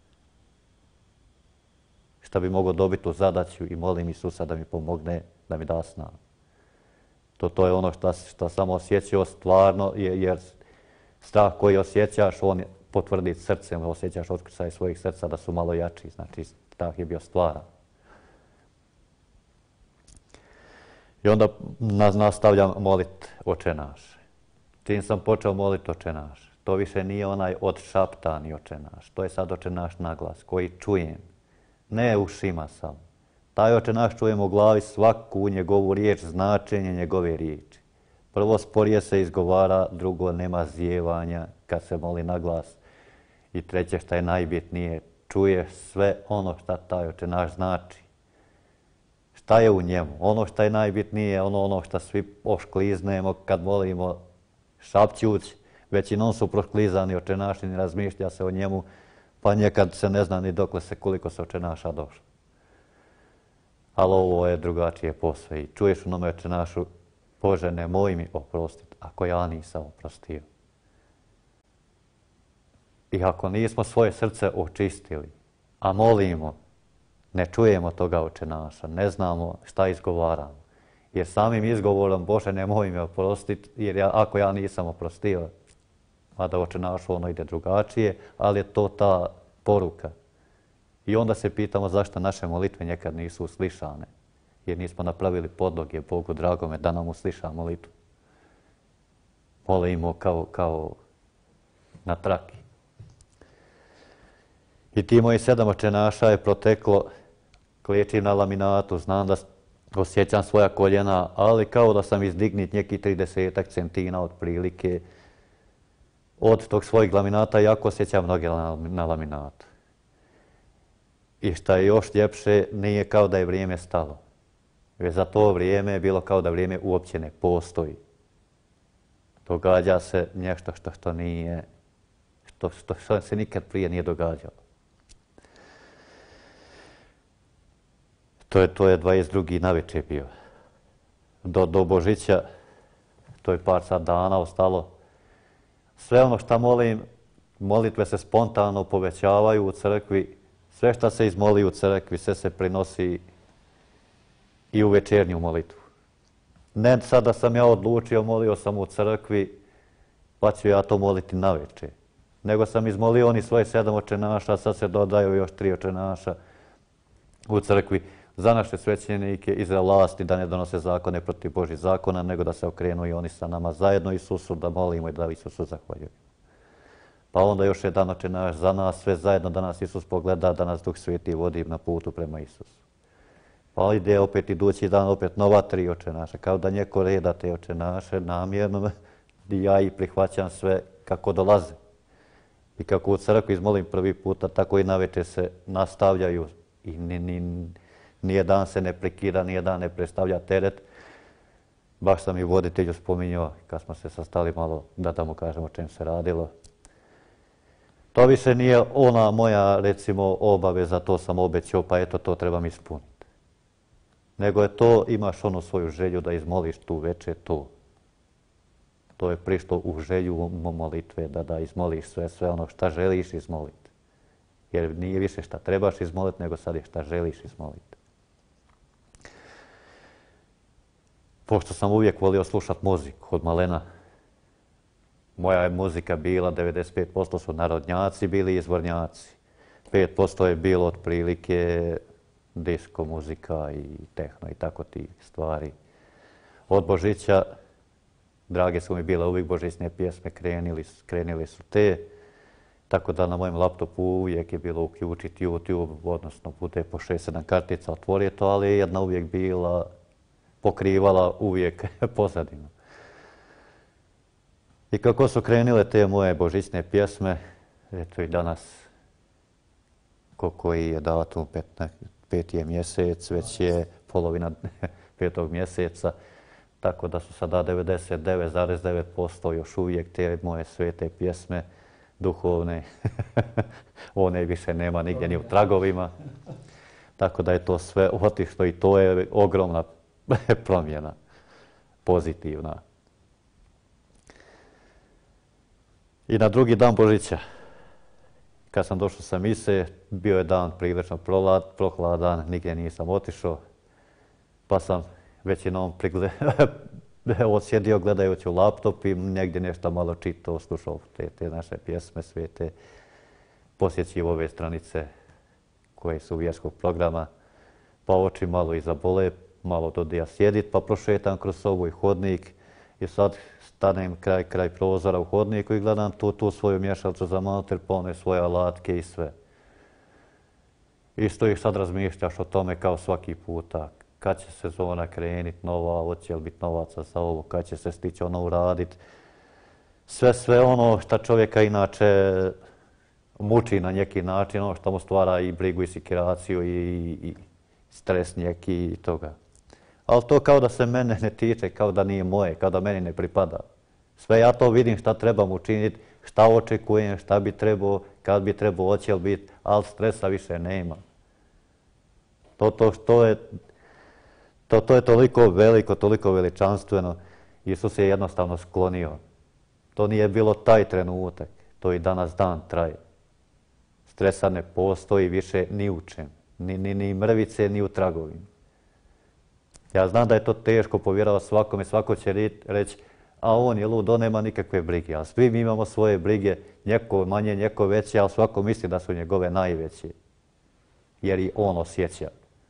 Šta bi mogao dobiti u zadaću i molim Isusa da mi pomogne, da mi da snagu. To, to je ono što, što sam osjećao stvarno, jer strah koji osjećaš, on potvrdi srcem, osjećaš otkrcaj svojih srca da su malo jači, znači strah je bio stvaran. I onda nastavljam molit Oče naš. Čim sam počeo moliti Oče naš, to više nije onaj odšaptani Oče naš, to je sad Oče naš naglas koji čujem, ne ušima sam. Taj Oče naš čujem u glavi svaku njegovu riječ, značenje njegove riječi. Prvo sporije se izgovara, drugo nema zjevanja kad se moli na glas. I treće što je najbitnije, čuješ sve ono što taj Oče naš znači. Šta je u njemu? Ono što je najbitnije, ono, ono što svi oškliznemo kad molimo šapćuć, većinom su prošklizani Oče naš i ne razmišlja se o njemu, pa nekad se ne zna ni dokle se koliko se Oče naša došlo. Ali ovo je drugačije posve i čuješ u onome Oče našu, Bože, nemoj mi oprostiti ako ja nisam oprostio. I ako nismo svoje srce očistili, a molimo, ne čujemo toga Oče naša, ne znamo šta izgovaramo. Jer samim izgovorom, Bože, nemoj me oprostiti, jer ja, ako ja nisam oprostio, mada Oče naš ono ide drugačije, ali je to ta poruka. I onda se pitamo zašto naše molitve nekad nisu uslišane. Jer nismo napravili podloge Bogu dragome da nam usliša molitvu. Molimo kao, kao na traki. I ti moji sedam Oče naša je proteklo, kliječim na laminatu, znam da osjećam svoja koljena, ali kao da sam izdignit neki tridesetak centina otprilike od tog svojeg laminata, jako osjećam noge na, na laminatu. I šta je još ljepše, nije kao da je vrijeme stalo. Jer za to vrijeme je bilo kao da vrijeme uopće ne postoji. Događa se nešto što, što nije, što, što, što se nikad prije nije događalo. To je, to je dvadeset drugi navečer bio. Do, do Božića, to je par sat dana ostalo. Sve ono što molim, molitve se spontano povećavaju u crkvi, sve što se izmoli u crkvi, sve se prinosi i u večernju molitvu. Ne sada sam ja odlučio, molio sam u crkvi, pa ću ja to moliti na večer. Nego sam izmolio oni svoje sedam očenaša, a sad se dodaju još tri očenaša u crkvi za naše svećenike i za vlasti da ne donose zakone protiv Božih zakona, nego da se okrenu i oni sa nama zajedno Isusu, da molimo i da Isusu zahvaljujemo. Pa onda još jedan očenaš za nas, sve zajedno da nas Isus pogleda, da nas Duh Sveti vodi na putu prema Isusu. Pa ide opet idući dan, opet nova tri očenaša, kao da njeko reda te očenaše namjerno i ja ih prihvaćam sve kako dolaze. I kako u crkvi izmolim prvi puta, tako i navečer se nastavljaju i ni, ni, nijedan se ne prekida, nijedan ne predstavlja teret. Baš sam i voditelju spominjao kad smo se sastali malo da da mu kažemo o čem se radilo. To više nije ona moja, recimo, obaveza, to sam obećao, pa eto, to trebam ispuniti. Nego je to, imaš onu svoju želju da izmoliš tu večer to. To je prišlo u želju molitve, da, da izmoliš sve, sve ono šta želiš izmoliti. Jer nije više šta trebaš izmoliti, nego sad je šta želiš izmoliti. Pošto sam uvijek volio slušati muziku od malena, moja je muzika bila, devedeset pet posto su narodnjaci bili izvornjaci. pet posto je bilo otprilike disko muzika i tehno i tako tih stvari. Od Božića, drage su mi bile uvijek božićne pjesme, krenili, krenili su te. Tako da na mojem laptopu uvijek je bilo uključiti YouTube, odnosno bude po šest sedam kartica otvorio to, ali je jedna uvijek bila, pokrivala uvijek pozadinu. I kako su krenile te moje božićne pjesme, eto i danas, koji je datum, peti je mjesec, već je polovina petog mjeseca, tako da su sada devedeset devet zarez devet posto još uvijek te moje svete pjesme, duhovne, one više nema nigdje ni u tragovima. Tako da je to sve otišlo i to je ogromna promjena, pozitivna. I na drugi dan Božića, kad sam došao sa mise, bio je dan prilično prohladan, nigdje nisam otišao, pa sam većinom odsjedio gledajući u laptop i negdje nešto malo čitao, slušao te, te naše pjesme svete, posjećivo ove stranice koje su vjerskog programa, pa oči malo i zabole, malo dodija sjedit, pa prošetam kroz svoj hodnik i sad stanem kraj, kraj prozora u hodniku i gledam tu, tu svoju mješalicu za malterpone, svoje alatke i sve. Isto ih sad razmišljaš o tome kao svaki puta. Kad će sezona krenit nova, hoće li biti novaca za ovo, kad će se stići ono uradit. Sve, sve ono što čovjeka inače muči na neki način, ono što mu stvara i brigu i sikiraciju i, i stres neki i toga. Ali to kao da se mene ne tiče, kao da nije moje, kao da meni ne pripada. Sve ja to vidim šta trebam učiniti, šta očekujem, šta bi trebao, kad bi trebao, hoće li biti, ali stresa više nema. To, to, to, je, to, to je toliko veliko, toliko veličanstveno. Isus je jednostavno sklonio. To nije bilo taj trenutak, to i danas dan traje. Stresa ne postoji više ni u čem, ni, ni, ni mrvice, ni u tragovima. Ja znam da je to teško povjerovati svakome, svako će reći, a on je lud, on nema nikakve brige. Ali svi mi imamo svoje brige, njeko manje, njeko veće, ali svako misli da su njegove najveće. Jer i on osjeća.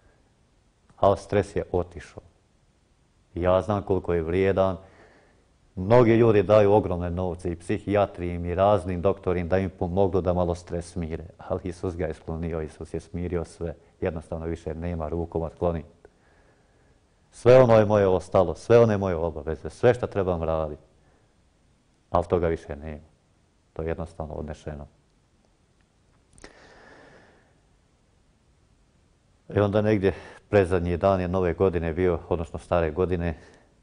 Ali stres je otišao. Ja znam koliko je vrijedan. Mnogi ljudi daju ogromne novce i psihijatrijim i raznim doktorima da im pomognu da malo stres smire. Ali Isus ga je sklonio, Isus je smirio sve. Jednostavno više nema rukom otkloniti. Sve ono je moje ostalo, sve one moje obaveze, sve što trebam raditi. Ali toga više nema. To je jednostavno odnešeno. I onda negdje predzadnji dan je nove godine bio, odnosno stare godine.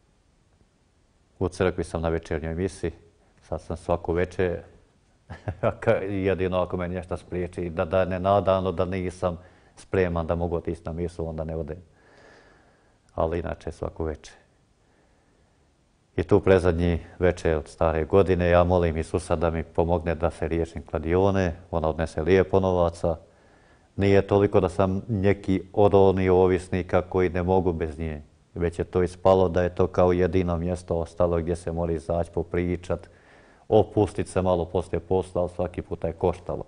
U crkvi sam na večernjoj misi. Sad sam svaku večer, jedino ako me nešto spriječi, da, da ne nadano, da nisam spreman da mogu otići na misu, onda ne odem. Ali inače svaku večer. I tu predzadnji večer od stare godine ja molim Isusa da mi pomogne da se riješim kladione, ona odnese lijepo novaca. Nije toliko da sam neki od onih ovisnika koji ne mogu bez nje, već je to ispalo da je to kao jedino mjesto ostalo gdje se mora izaći popričat, opustit se malo poslije posla, ali svaki puta je koštalo.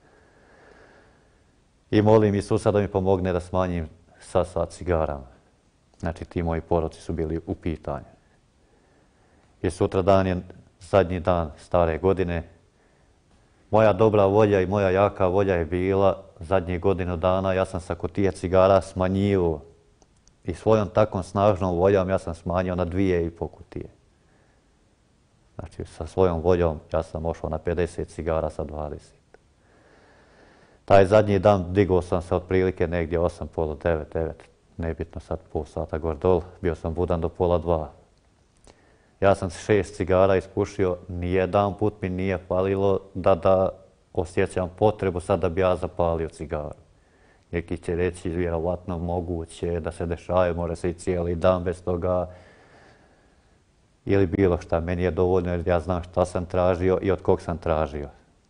I molim Isusa da mi pomogne da smanjim sa, sa cigarama. Znači ti moji poroci su bili u pitanju. I sutra dan je zadnji dan stare godine. Moja dobra volja i moja jaka volja je bila zadnjih godinu dana. Ja sam sa kutije cigara smanjivo i svojom takvom snažnom voljom ja sam smanjio na dvije i po kutije. Znači sa svojom voljom ja sam ošao na pedeset cigara sa dvadeset. Taj zadnji dan digao sam se otprilike negdje osam, pola devet, devet, nebitno sad pol sata gor dol, bio sam budan do pola dva. Ja sam šest cigara ispušio, nijedan put mi nije falilo da, da osjećam potrebu sad da bi ja zapalio cigaru. Neki će reći vjerovatno moguće da se dešavaju, može se i cijeli dan bez toga ili bilo šta. Meni je dovoljno jer ja znam šta sam tražio i od kog sam tražio.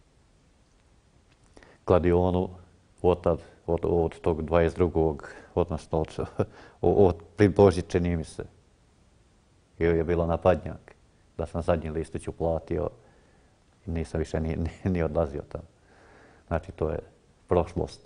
Kladionu od, od, od tog dvadeset drugog odnosno od, od pred Božić čini mi se. Ili je bilo napadnjak, da sam zadnji listić uplatio i nisam više ni, ni, ni odlazio tamo. Znači to je prošlost.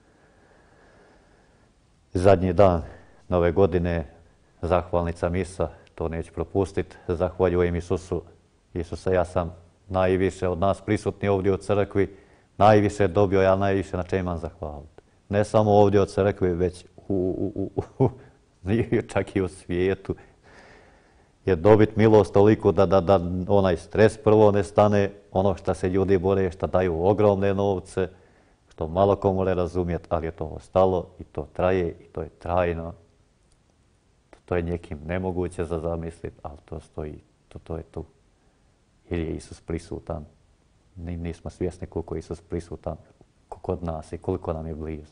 Zadnji dan nove godine, zahvalnica misa, to neću propustiti. Zahvaljujem Isusu. Isuse, ja sam najviše od nas prisutni ovdje u crkvi, najviše dobio, ja najviše na čemu imam zahvaliti. Ne samo ovdje u crkvi, već u, u, u, u, čak i u svijetu. Jer dobit milost toliko da, da, da onaj stres prvo ne stane, ono što se ljudi bore, što daju ogromne novce, što malo ko more razumjeti, ali je to ostalo i to traje i to je trajno. To je nekim nemoguće za zamisliti, ali to stoji, to, to je tu. Jer je Isus prisutan. Nismo svjesni koliko je Isus prisutan kod nas i koliko nam je blizu.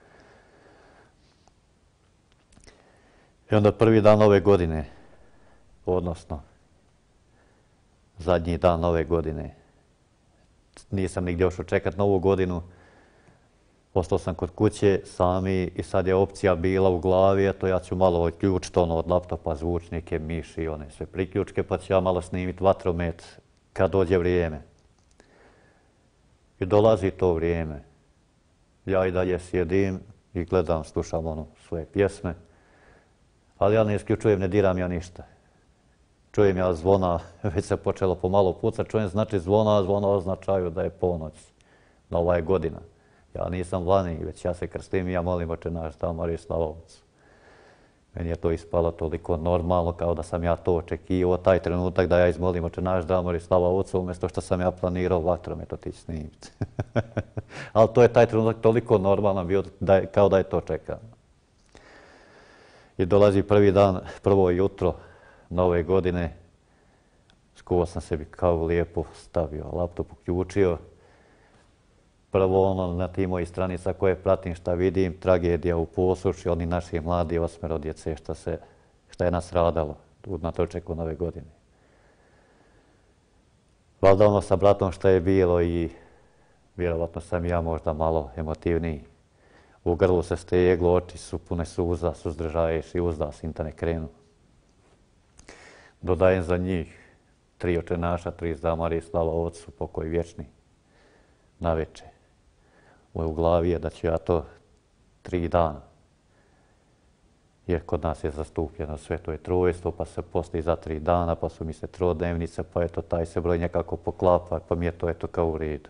I onda prvi dan ove godine, odnosno zadnji dan nove godine, nisam nigdje još čekat novu godinu, ostao sam kod kuće sami i sad je opcija bila u glavi, eto ja ću malo odključiti ono od laptopa, zvučnike, miši, one sve priključke, pa ću ja malo snimiti vatromet kad dođe vrijeme. I dolazi to vrijeme. Ja i dalje sjedim i gledam, slušam ono svoje pjesme, ali ja ne isključujem, ne diram ja ništa. Čujem ja zvona, već se počelo pomalo pucat, čujem znači zvona, zvona označaju da je ponoć, nova je godina. Ja nisam vani, već ja se krstim i ja molim Oče naš, da Mariju slava Otcu. Meni je to ispalo toliko normalno kao da sam ja to očekivao, taj trenutak da ja izmolim Oče naš, da Mariju slava Otcu, umjesto što sam ja planirao vatromet otići snimiti. Ali to je taj trenutak toliko normalan bio da je, kao da je to čekano. I dolazi prvi dan, prvo jutro nove godine, skuvao sam sebi kavu lijepo, stavio laptop, uključio. Prvo ono na tim mojih stranica koje pratim šta vidim, tragedija u Posušju, oni naši mladi osmero djece šta, se, šta je nas radalo na dočeku nove godine. Valjda ono sa bratom šta je bilo i vjerovatno sam ja možda malo emotivniji. U grlu se steglo, oči su pune suza, suzdržaješ i uzda sinta ne krenu. Dodajem za njih tri Oče naša, tri za Mariju slava Otcu, pokoj vječni, na večer. U glavi je da ću ja to tri dana. Jer kod nas je zastupljeno Sveto je Trojstvo, pa se postoji za tri dana, pa su mi se trodnevnice, pa eto taj se broj nekako poklapa, pa mi je to eto kao u redu.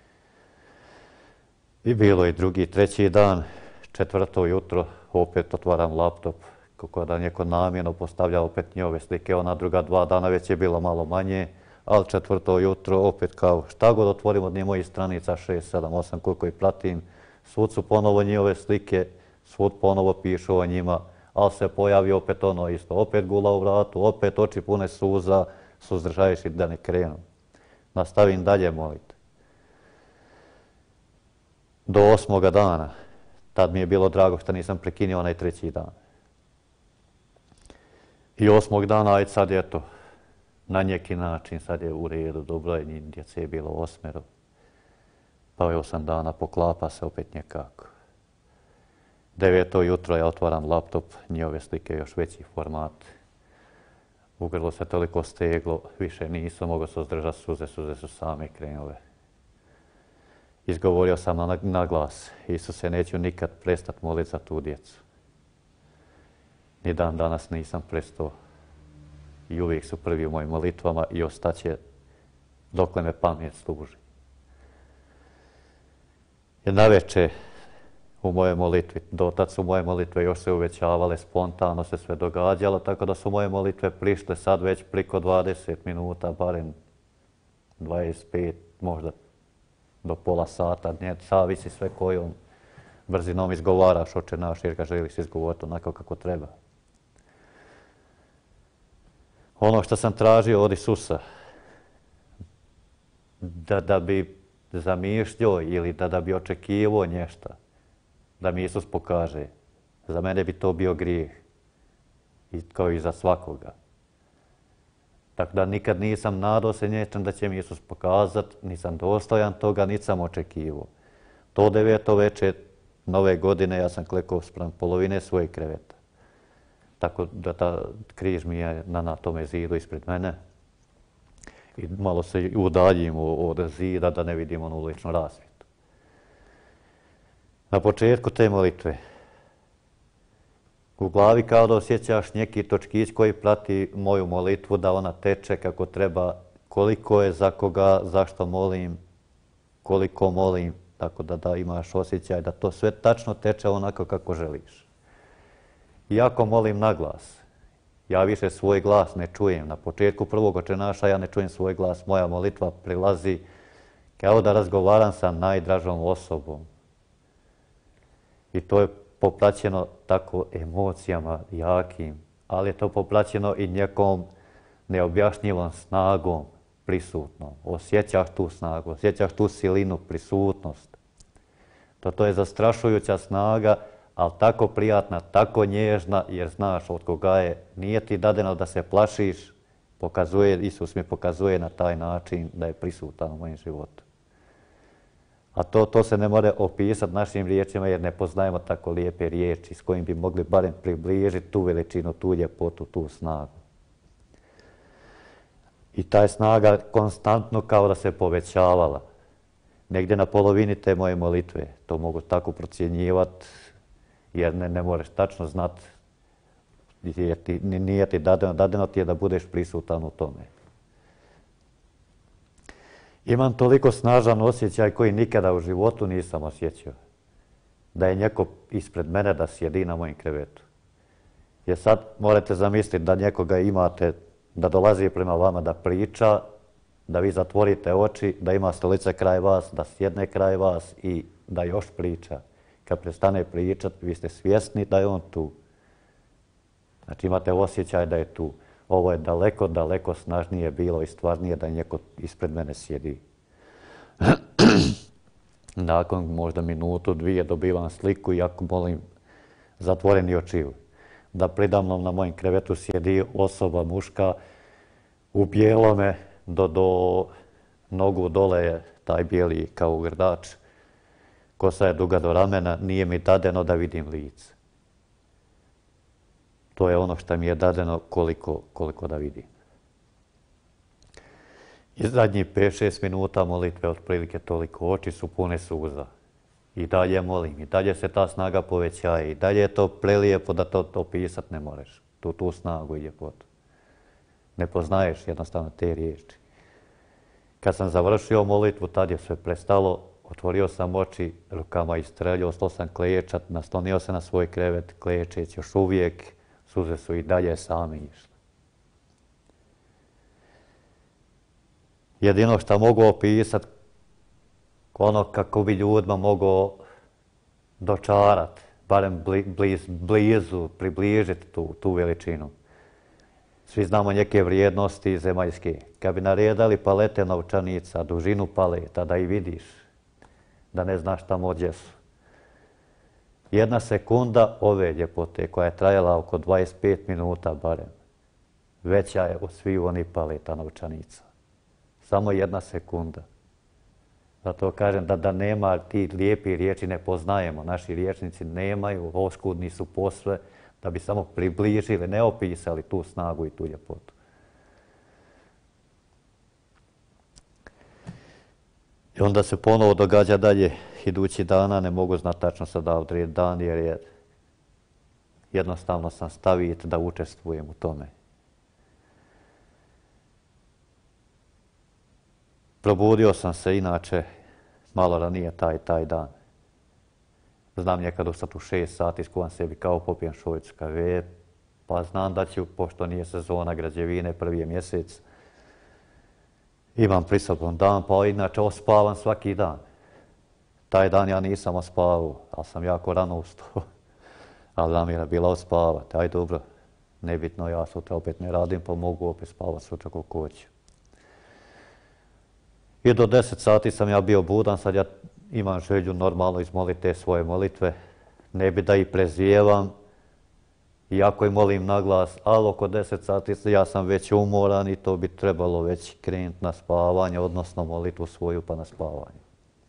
I bilo i drugi, treći dan, četvrto jutro, opet otvaram laptop, kako da neko namjerno postavlja opet njove slike, ona druga dva dana već je bilo malo manje, ali četvrto jutro opet kao šta god otvorim od mojih stranica, šest, sedam, osam, koliko ih pratim, svud su ponovo njove slike, svud ponovo pišu o njima, ali se pojavi opet ono isto, opet gula u vratu, opet oči pune suza, suzdržaješ i da ne krenu. Nastavim dalje moliti. Do osmoga dana, tad mi je bilo drago što nisam prekinio onaj treći dan. I osmog dana, ajde sad eto, na neki način, sad je u redu, dobro je, djece je bilo osmero. Pa evo sam dana, poklapa se opet nekako. Deveto jutro ja otvaram laptop, njihove slike još veći format. U grlu se toliko steglo, više nisam mogao se uzdržati, suze, suze su same krenule. Izgovorio sam na, na glas, Isuse, neću nikad prestat moliti za tu djecu. Ni dan danas nisam prestao. I uvijek su prvi u mojim molitvama i ostaće dokle me pamet služi. Jer navečer u moje molitvi, dotad su moje molitve još se uvećavale, spontano se sve događalo, tako da su moje molitve prišle sad već priko dvadeset minuta, barem dvadeset pet, možda do pola sata, dnje, zavisi sve kojom brzinom izgovaraš Oče naš, jer ga želiš izgovoriti onako kako treba. Ono što sam tražio od Isusa, da, da bi zamišljao ili da, da bi očekivao nešto, da mi Isus pokaže, za mene bi to bio grijeh, i kao i za svakoga. Tako da nikad nisam nadao se nečem da će mi Isus pokazati, nisam dostojan toga, niti sam očekivao. To deveto večer nove godine ja sam klekao spram polovine svojeg kreveta. Tako da ta križ mi je na, na tome zidu ispred mene. I malo se udaljim od zida da ne vidim onu uličnu rasvjetu. Na početku te molitve u glavi kao da osjećaš neki točkić koji prati moju molitvu, da ona teče kako treba, koliko je za koga, zašto molim, koliko molim, tako da, da imaš osjećaj da to sve tačno teče onako kako želiš. Iako molim na glas, ja više svoj glas ne čujem. Na početku prvog Oče naša ja ne čujem svoj glas, moja molitva prilazi kao da razgovaram sa najdražom osobom. I to je popraćeno tako emocijama jakim, ali je to popraćeno i nekom neobjašnjivom snagom prisutnom. Osjećaš tu snagu, osjećaš tu silinu, prisutnost. To, to je zastrašujuća snaga, ali tako prijatna, tako nježna, jer znaš od koga je. Nije ti dadeno da se plašiš, pokazuje, Isus mi pokazuje na taj način da je prisutan u mojem životu. A to, to se ne može opisati našim riječima jer ne poznajemo tako lijepe riječi s kojim bi mogli barem približiti tu veličinu, tu ljepotu, tu snagu. I ta snaga konstantno kao da se povećavala. Negdje na polovini te moje molitve, to mogu tako procjenjivati jer ne, ne možeš tačno znati, jer ti, nije ti dadeno, dadeno ti je da budeš prisutan u tome. Imam toliko snažan osjećaj koji nikada u životu nisam osjećao. Da je neko ispred mene da sjedi na mojem krevetu. Jer sad morate zamisliti da nekoga imate, da dolazi prema vama da priča, da vi zatvorite oči, da ima stolice kraj vas, da sjedne kraj vas i da još priča. Kad prestane pričati, vi ste svjesni da je on tu. Znači imate osjećaj da je tu. Ovo je daleko, daleko snažnije bilo i stvarnije da neko ispred mene sjedi. Nakon možda minutu, dvije dobivam sliku i ako molim zatvoreni očiju. Da predamnom na mojem krevetu sjedi osoba muška u bijelome do, do nogu dole je taj bijeli kao ugrdač. Kosa je duga do ramena, nije mi dadeno da vidim lice. To je ono što mi je dadeno koliko, koliko da vidim. I zadnjih pet šest minuta molitve, otprilike toliko, oči su pune suza. I dalje molim, i dalje se ta snaga povećaje, i dalje je to prelijepo da to opisati ne možeš. Tu, tu snagu i ljepotu. Ne poznaješ jednostavno te riječi. Kad sam završio molitvu, tad je sve prestalo, otvorio sam oči, rukama istrelio, ostao sam klečat, naslonio se na svoj krevet, klečeć još uvijek, suze su i dalje same išle. Jedino što mogu opisati, ono kako bi ljudima mogao dočarati, barem bliz, blizu, približiti tu, tu veličinu. Svi znamo neke vrijednosti zemaljske. Kad bi naredali palete novčanica, dužinu paleta, da i vidiš, da ne znaš tamo gdje su. Jedna sekunda ove ljepote koja je trajala oko dvadeset pet minuta barem, veća je od svih onih paleta novčanica. Samo jedna sekunda. Zato kažem da, da nema ti lijepi riječi, ne poznajemo. Naši riječnici nemaju, oskudni su posve, da bi samo približili, ne opisali tu snagu i tu ljepotu. I onda se ponovo događa dalje, idući dana, ne mogu znati tačno sada odrediti dan, jer je jednostavno sam staviti da učestvujem u tome. Probudio sam se inače malo ranije taj, taj dan. Znam nekad ustati u šest sati, skuvam sebi kao popijem šoljicu kave, pa znam da ću, pošto nije sezona građevine, prvi je mjesec, imam prisoban dan, pa inače ospavam svaki dan. Taj dan ja nisam ospavao, ali sam jako rano ustao. Ali namjera bila ospavati. Aj dobro, nebitno, ja sutra opet ne radim, pa mogu opet spavati sutra koliko hoću. I do deset sati sam ja bio budan, sad ja imam želju normalno izmoliti te svoje molitve. Ne bi da ih prezvijevam, iako i molim na glas, ali oko deset sati ja sam već umoran i to bi trebalo već krenuti na spavanje, odnosno molitvu svoju pa na spavanje.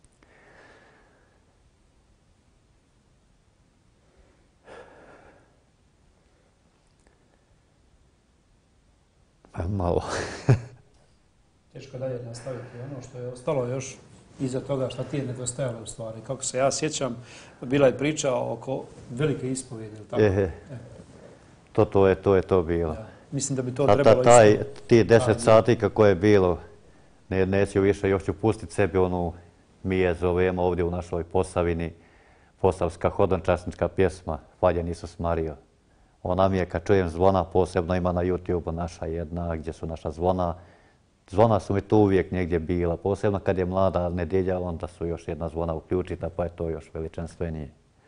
Malo. Teško dalje nastaviti ono što je ostalo još iza toga, šta ti je nedostajalo u stvari. Kako se ja sjećam, bila je priča oko velike ispovjede. Tako? Ehe, e. to, to, je, to je to bilo. Ja. Mislim da bi to ta, trebalo ta, taj, isto. Ti deset sati kako je bilo, ne, neću više, još ću pustiti sebi onu, mi je zovemo ovdje u našoj Posavini, posavska hodončasnička pjesma, Hvaljen Isus Marijo. Ona mi je, kad čujem zvona, posebno ima na YouTube naša jedna, gdje su naša zvona. Zvona su mi tu uvijek negdje bila, posebno kad je mlada nedjelja, onda su još jedna zvona uključita, pa je to još veličanstvenije.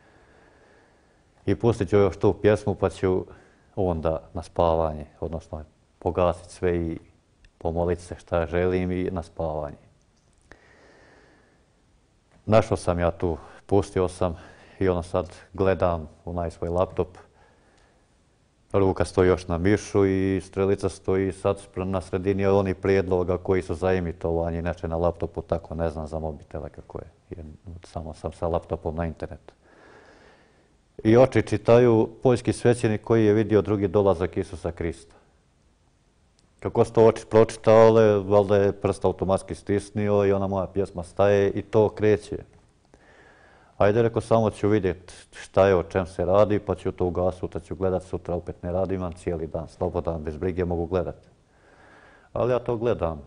I pustit ću još tu pjesmu, pa ću onda na spavanje, odnosno pogasiti sve i pomoliti se šta želim i na spavanje. Našao sam ja tu, pustio sam i ono sad gledam u naj svoj laptop. Ruka stoji još na mišu i strelica stoji sad na sredini onih prijedloga koji su za emitovanje, inače na laptopu tako ne znam za mobitele kako je, jer samo sam sa laptopom na internetu. I oči čitaju poljski svećenik koji je vidio drugi dolazak Isusa Krista. Kako su to oči pročitale, valjda je prst automatski stisnio i ona moja pjesma staje i to kreće. Ajde, reko, samo ću vidjeti šta je, o čem se radi, pa ću to ugasiti, sutra ću gledat, sutra opet ne radim, imam cijeli dan slobodan, bez brige mogu gledati. Ali ja to gledam.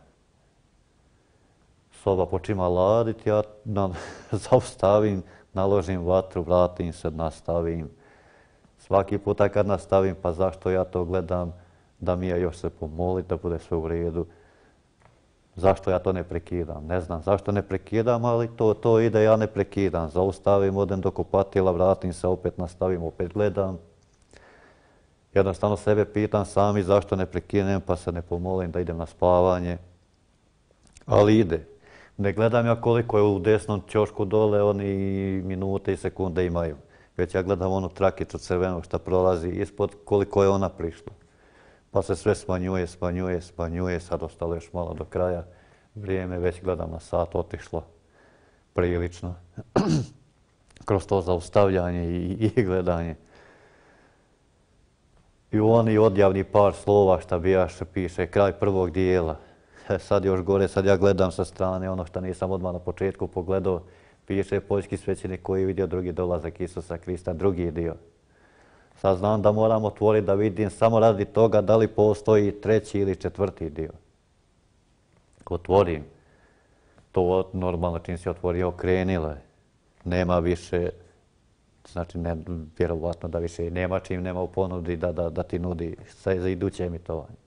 Soba počima laditi, ja na, zaustavim, naložim vatru, vratim se, nastavim. Svaki puta kad nastavim, pa zašto ja to gledam, da mi je još se pomoliti, da bude sve u redu. Zašto ja to ne prekidam? Ne znam zašto ne prekidam, ali to, to ide, ja ne prekidam. Zaustavim, odem do kupatila, vratim se, opet nastavim, opet gledam. Jednostavno sebe pitam sami zašto ne prekinem, pa se ne pomolim da idem na spavanje. Ali ide. Ne gledam ja koliko je u desnom ćošku dole, oni minute i sekunde imaju. Već ja gledam onu trakicu crvenog što prolazi ispod, koliko je ona prišla. Pa se sve smanjuje, smanjuje, smanjuje, sad ostalo još malo do kraja. Vrijeme već gledam na sat, otišlo prilično. Kroz to zaustavljanje i, i gledanje. I oni odjavni par slova šta bijaše piše, kraj prvog dijela. E, sad još gore, sad ja gledam sa strane, ono što nisam odmah na početku pogledao, piše poljski svećenik koji je vidio drugi dolazak Isusa Krista, drugi dio. Sad znam da moram otvoriti da vidim samo radi toga da li postoji treći ili četvrti dio. Otvorim. To normalno čim si otvorio, okrenilo je. Nema više, znači ne, vjerovatno da više nema čim nema u ponudi da, da, da ti nudi za iduće emitovanje.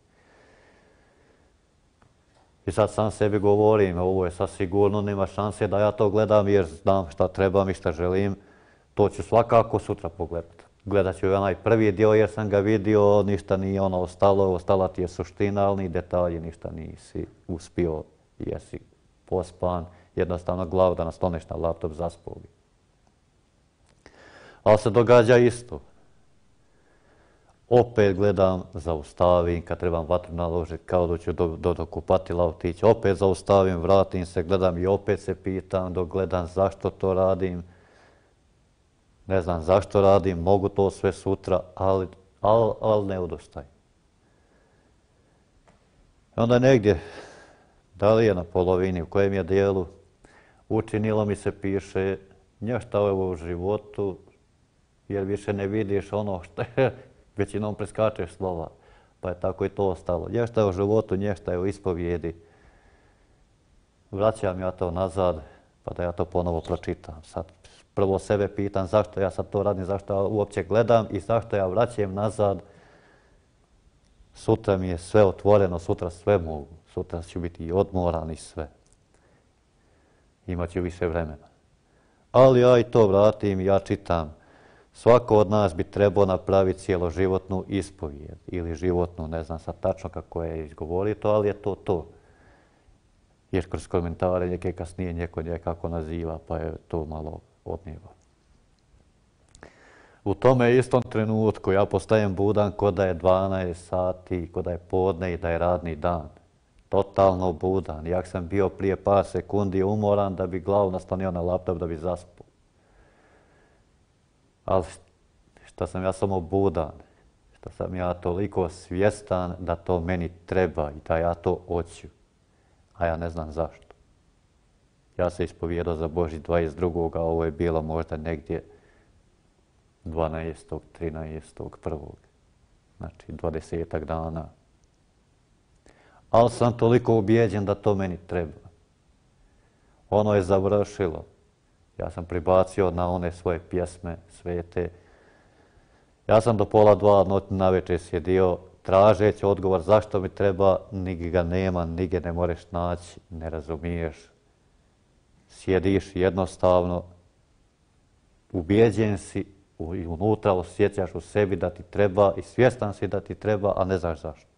I sad sam sebi govorim, ovo je sad sigurno, nema šanse da ja to gledam jer znam šta trebam i šta želim. To ću svakako sutra pogledati. Gledat ću onaj prvi dio jer sam ga vidio, ništa nije ono ostalo, ostala ti je suština, ali ni detalji, ništa nisi uspio, jesi pospan, jednostavno glavu da nasloniš na laptop, zaspao bi. Ali se događa isto. opet gledam, zaustavim, kad trebam vatru naložiti, kao da ću do, do, do kupatila otići, opet zaustavim, vratim se, gledam i opet se pitam, dok gledam zašto to radim. Ne znam zašto radim, mogu to sve sutra, ali, ali, ali ne odustajem. Onda negdje, da li je na polovini, u kojem je dijelu, učinilo mi se piše nešto ovo u životu, jer više ne vidiš ono što je, većinom preskačeš slova, pa je tako i to ostalo. Nešto je u životu, nešto je u ispovijedi. Vraćam ja to nazad, pa da ja to ponovo pročitam. Sad prvo sebe pitam zašto ja sad to radim, zašto ja uopće gledam i zašto ja vraćam nazad. Sutra mi je sve otvoreno, sutra sve mogu. Sutra ću biti i odmoran i sve. Imaću više vremena. Ali ja i to vratim, ja čitam. Svako od nas bi trebao napraviti cijeloživotnu ispovijed ili životnu, ne znam sad tačno kako je izgovorio to, ali je to to. Jer kroz komentare neke kasnije njeko nekako naziva, pa je to malo odnijeva. U tome istom trenutku ja postajem budan ko da je dvanaest sati, ko da je podne i da je radni dan. Totalno budan. Jak sam bio prije par sekundi umoran da bi glavu naslonio na laptop da bi zaspao. Ali što sam ja samo budan, što sam ja toliko svjestan da to meni treba i da ja to hoću, a ja ne znam zašto. Ja se ispovijedao za Božji dvadeset drugog a ovo je bilo možda negdje dvanaestog trinaestog prvog Znači dvadesetak dana. Ali sam toliko ubijeđen da to meni treba. Ono je završilo. Ja sam pribacio na one svoje pjesme svete. Ja sam do pola dva navečer sjedio tražeći odgovor zašto mi treba, nigdje ga nema, nigdje ne možeš naći, ne razumiješ. Sjediš jednostavno, ubijeđen si i unutra osjećaš u sebi da ti treba i svjestan si da ti treba, a ne znaš zašto.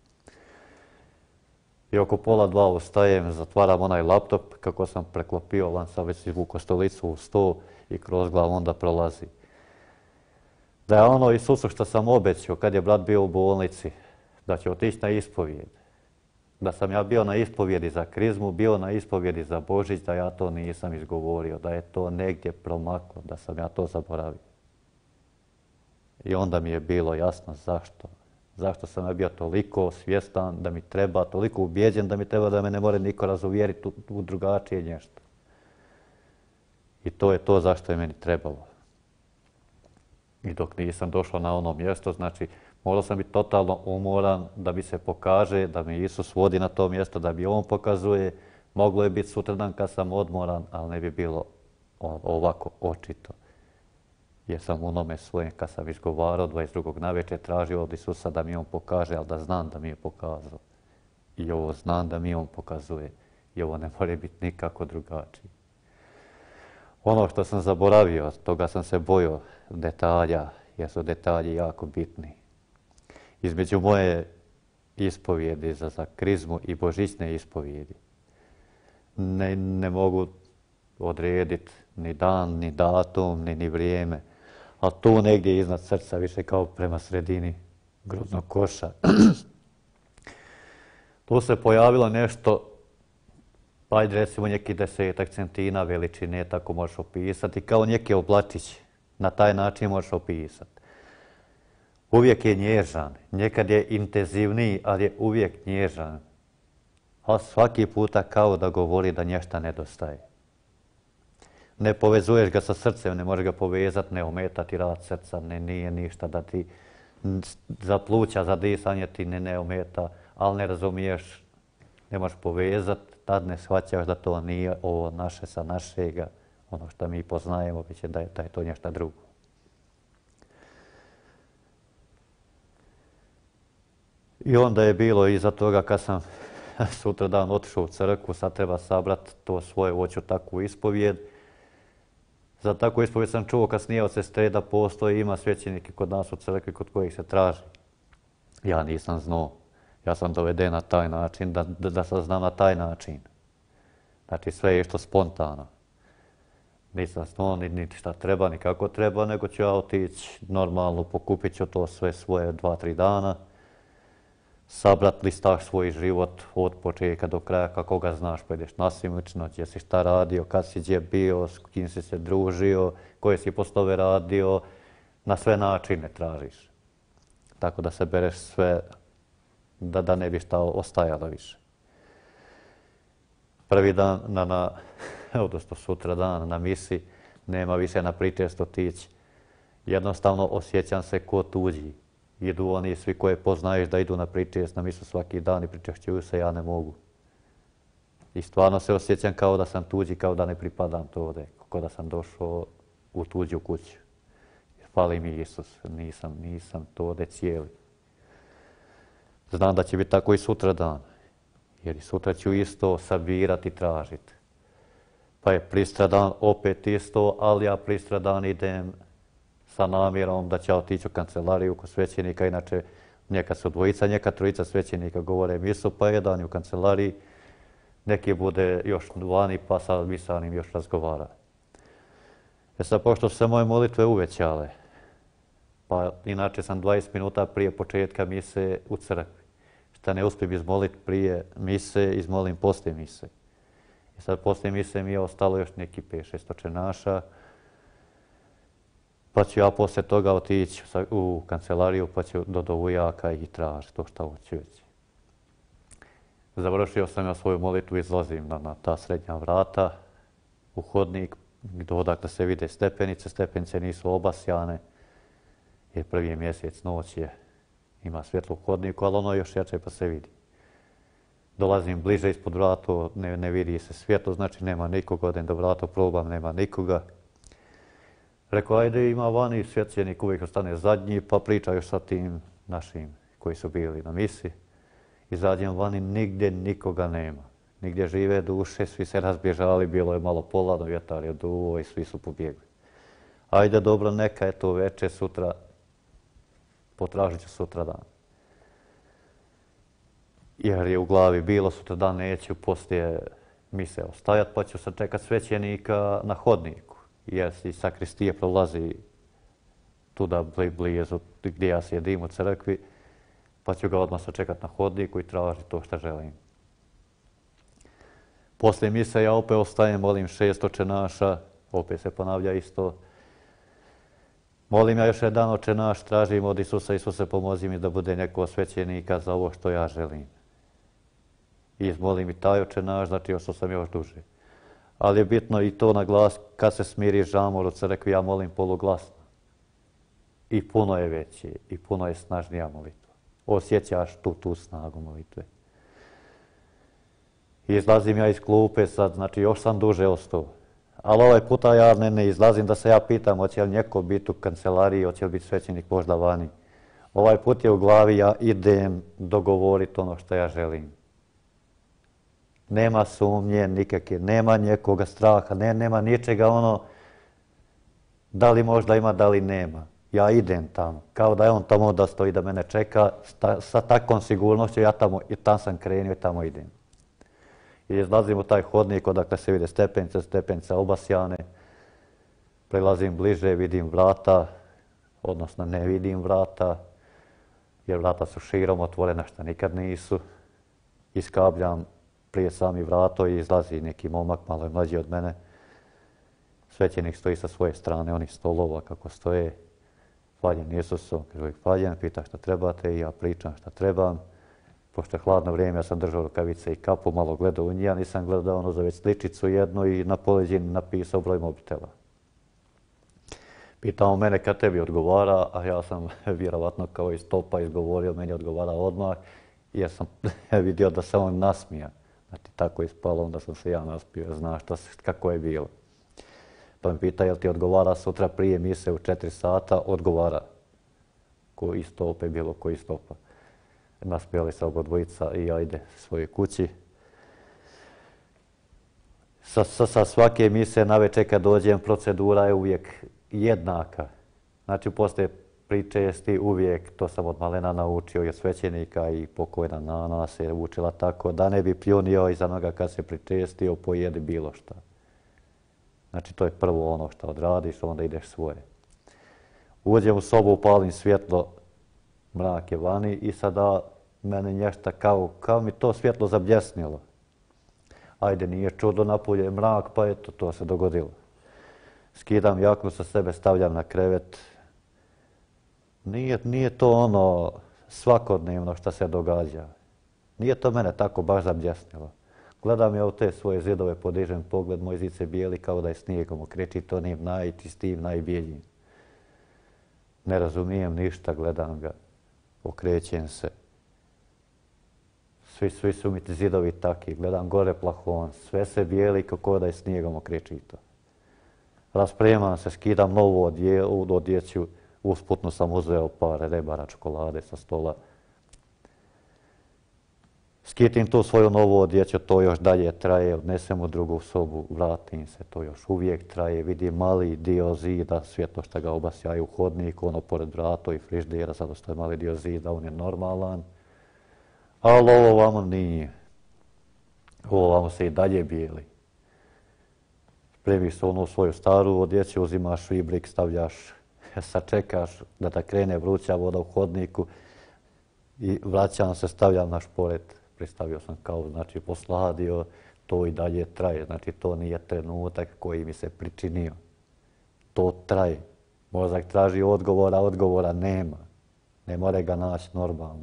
I oko pola dva ustajem, zatvaram onaj laptop, kako sam preklopio, van sam već izvukao stolicu u sto i kroz glavu onda prolazi. Da je ono Isusu što sam obećao kad je brat bio u bolnici, da će otići na ispovijed. Da sam ja bio na ispovjedi za krizmu, bio na ispovjedi za Božić, da ja to nisam izgovorio, da je to negdje promaklo, da sam ja to zaboravio. I onda mi je bilo jasno zašto. Zašto sam ja bio toliko svjestan da mi treba, toliko ubijeđen da mi treba da me ne more niko razuvjeriti u, u drugačije nešto. I to je to zašto je meni trebalo. I dok nisam došao na ono mjesto, znači morao sam biti totalno umoran da mi se pokaže, da mi Isus vodi na to mjesto, da mi On pokazuje. Moglo je biti sutradan kad sam odmoran, ali ne bi bilo ovako očito. Jer sam u onome svojem, kad sam izgovarao dvadeset drugog navečer, tražio od Isusa da mi On pokaže, ali da znam da mi je pokazao. I ovo znam da mi On pokazuje. I ovo ne može biti nikako drugačije. Ono što sam zaboravio, toga sam se bojao detalja, jer su detalji jako bitni. Između moje ispovijedi za, za krizmu i božićne ispovijedi ne, ne mogu odrediti ni dan, ni datum, ni, ni vrijeme. Ali tu negdje iznad srca, više kao prema sredini grudnog koša, tu se pojavilo nešto, pa ajde recimo neki desetak centina veličine, tako možeš opisati, kao neki oblačić. Na taj način možeš opisati. Uvijek je nježan, nekad je intenzivniji, ali je uvijek nježan. A svaki puta kao da govori da nešto nedostaje. Ne povezuješ ga sa srcem, ne možeš ga povezati, ne ometa ti rad srca, ne, nije ništa da ti za pluća, za disanje ti ne, ne ometa, ali ne razumiješ, ne možeš povezati, tad ne shvaćaš da to nije ovo naše sa našega, ono što mi poznajemo, već je da je, da je to nešto drugo. I onda je bilo iza toga kad sam sutradan otišao u crkvu, sad treba sabrati to svoje, hoću takvu ispovijed. Za takvu ispovijed sam čuo kasnije od sestre da postoji, ima svećenike kod nas u crkvi kod kojih se traži. Ja nisam znao. Ja sam doveden na taj način, da, da, da sam znam na taj način. Znači sve je što spontano. Nisam znao niti šta treba, ni kako treba, nego ću ja otići normalno, pokupit ću to sve svoje dva, tri dana, sabrat listaš svoj život od početka do kraja, kako ga znaš, pa ideš nasimično, gdje si šta radio, kad si gdje bio, s kim si se družio, koje si poslove radio, na sve načine tražiš. Tako da se bereš sve, da, da ne bi šta ostajalo više. Prvi dan, na, na, odnosno sutra dan na misi, nema više na pričesto tići. Jednostavno osjećam se ko tuđi. Idu oni svi koje poznaješ da idu na pričest na misu svaki dan i pričešćuju se, ja ne mogu. I stvarno se osjećam kao da sam tuđi, kao da ne pripadam to ovdje, kao da sam došao u tuđu kuću. Fali mi Isus, nisam, nisam to ovdje cijeli. Znam da će biti tako i sutra dan, jer i sutra ću isto sabirati i tražiti. Pa je pristradan opet isto, ali ja pristradan idem sa namjerom da će otići u kancelariju kod svećenika. Inače, nekad su dvojica, neka trojica svećenika govore misu, pa jedan je u kancelariji, neki bude još vani, pa sa misanim još razgovara. E sad, pošto su se moje molitve uvećale, pa inače sam dvadeset minuta prije početka mise u crkvi. Šta ne uspijem izmoliti prije mise, izmolim poslije mise. I sad poslije mise mi je ostalo još neki pet šest očenaša, pa ću ja poslije toga otići u kancelariju, pa ću do dovujaka i tražiti to što hoću već. Završio sam ja svoju molitvu, izlazim na, na ta srednja vrata, u hodnik, odakle se vide stepenice. Stepenice nisu obasjane, jer prvi je mjesec, noć je, ima svjetlo u hodniku, ali ono još jače pa se vidi. Dolazim bliže ispod vrata, ne, ne vidi se svjetlo, znači nema nikoga, odem do vrata, probam, nema nikoga. Rekao, ajde, ima vani svećenik, uvijek ostane zadnji, pa priča još sa tim našim koji su bili na misi. Izađem vani, nigdje nikoga nema. Nigdje žive duše, svi se razbježali, bilo je malo poladno, vjetar je duo i svi su pobjegli. Ajde, dobro, neka je to veče, sutra, potražit ću sutra dan. Jer je u glavi bilo, sutra dan neću poslije mise ostajat, pa ću sad čekat svećenika na hodniku. Jer i sakristije prolazi tuda blizu gdje ja sjedim u crkvi, pa ću ga odmah sačekat na hodniku i tražiti to što želim. Poslije mise ja opet ostajem, molim šest očenaša, opet se ponavlja isto. Molim ja još jedan očenaš, tražim od Isusa, Isuse pomozi mi da bude neko svećenika za ovo što ja želim. I izmolim i taj očenaš, znači ostao sam još duže. Ali je bitno i to na glas, kad se smiri žamor u crkvi, ja molim poluglasno. I puno je veće, i puno je snažnija molitva. Osjećaš tu, tu snagu molitve. I izlazim ja iz klupe sad, znači još sam duže ostao. Ali ovaj puta ja ne, ne izlazim da se ja pitam hoće li neko biti u kancelariji, hoće li biti svećenik možda vani. Ovaj put je u glavi, ja idem dogovoriti ono što ja želim. Nema sumnje nikakve, nema njekoga straha, ne, nema ničega ono da li možda ima, da li nema. Ja idem tamo, kao da je on tamo da stoji, da mene čeka, sta, sa takvom sigurnošću ja tamo, i tam sam krenio i tamo idem. I izlazim u taj hodnik odakle se vide stepenice, stepenice obasjane. Prelazim bliže, vidim vrata, odnosno ne vidim vrata, jer vrata su širom otvorena što nikad nisu. Iskabljam prije sami vrato i izlazi neki momak, malo je mlađi od mene. Svećenik stoji sa svoje strane, onih stolova kako stoje. Hvaljen Isusu, kaže, hvaljen, pita šta trebate i ja pričam šta trebam. Pošto je hladno vrijeme, ja sam držao rukavice i kapu, malo gledao u njih, nisam gledao ono za već sličicu jednu i na poleđini napisao broj mobitela. Pitao mene kad tebi odgovara, a ja sam vjerovatno kao iz topa izgovorio, meni odgovara odmah, jer sam vidio da se on nasmija. Znači, tako je ispalo, onda sam se ja naspio, znaš što, kako je bilo. Pa me pita, jel ti odgovara sutra prije mise u četiri sata? Odgovara. Ko iz topa je bilo, ko iz topa. Naspijali se oba dvojica i ja ide svojoj kući. Sa, sa, sa svake mise navečer kad dođem, procedura je uvijek jednaka. Znači, poslije pričesti uvijek, to sam od malena naučio i od svećenika i pokojna nana se je učila tako, da ne bi pljunio iza noga kad se pričestio, pojedi bilo šta. Znači, to je prvo ono što odradiš, onda ideš svoje. Uđem u sobu, upalim svjetlo, mrak je vani i sada mene nješta kao, kao mi to svjetlo zabljesnilo. Ajde, nije čudo, napolje je mrak, pa eto, to se dogodilo. Skidam jaknu sa sebe, stavljam na krevet. Nije, nije to ono svakodnevno što se događa. Nije to mene tako baš zabljesnilo. Gledam ja u te svoje zidove, podižem pogled, moj zid se bijeli kao da je snijegom okrećit, onim najčistijim, najbijeljim. Ne razumijem ništa, gledam ga, okrećem se. Svi, svi su mi zidovi taki, gledam gore plafon, sve se bijeli kao da je snijegom okrećito. Raspremam se, skidam novu odjeću, usputno sam uzeo par rebara čokolade sa stola. Skitim tu svoju novu odjeću, to još dalje traje, odnesem u drugu sobu, vratim se, to još uvijek traje. Vidim mali dio zida, svjetlo što ga obasjaju u hodniku, ono pored vrata i friždera, zato što je mali dio zida, on je normalan. Ali ovo vamo nije. Ovo vamo se i dalje bijeli. Spremiš se onu svoju staru odjeću, uzimaš švibrik, stavljaš, sačekaš da da krene vruća voda u hodniku i vraćam se, stavljam na šporet. Pristavio sam kao, znači, posladio, to i dalje traje. Znači, to nije trenutak koji mi se pričinio. To traje. Mozak traži odgovora, odgovora nema. Ne more ga naći normalno.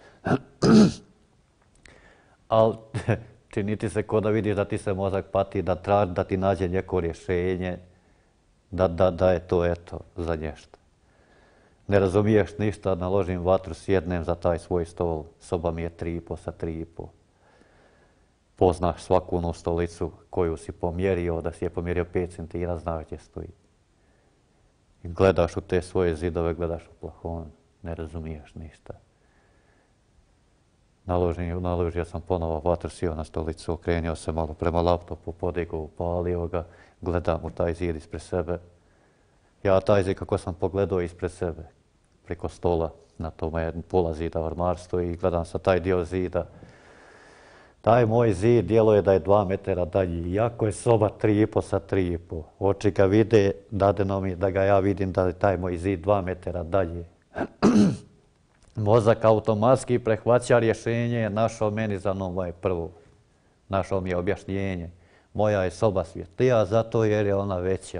Ali čini ti se ko da vidiš da ti se mozak pati, da traži, da ti nađe neko rješenje, da, da, da je to eto za nešto. Ne razumiješ ništa, naložim vatru, sjednem za taj svoj stol. Soba mi je tri i po sa tri i po. Poznaš svaku onu stolicu koju si pomjerio, da si je pomjerio pet centimetara, znaš gdje stoji. I gledaš u te svoje zidove, gledaš u plafon, ne razumiješ ništa. Naložio, naložio sam ponovo vatru, sjeo na stolicu, okrenio se malo prema laptopu, podigao, upalio ga, gledam u taj zid ispred sebe. Ja taj zid kako sam pogledao ispred sebe, preko stola, na tome pola zida ormar stoji i gledam sa taj dio zida. Taj moj zid djeluje da je dva metara dalje, iako je soba tri i po sa tri i po. Oči ga vide, dadeno mi da ga ja vidim da je taj moj zid dva metara dalje. Mozak automatski prehvaća rješenje, našao meni za ono moje prvo. Našao mi je objašnjenje. Moja je soba svjetlija zato jer je ona veća.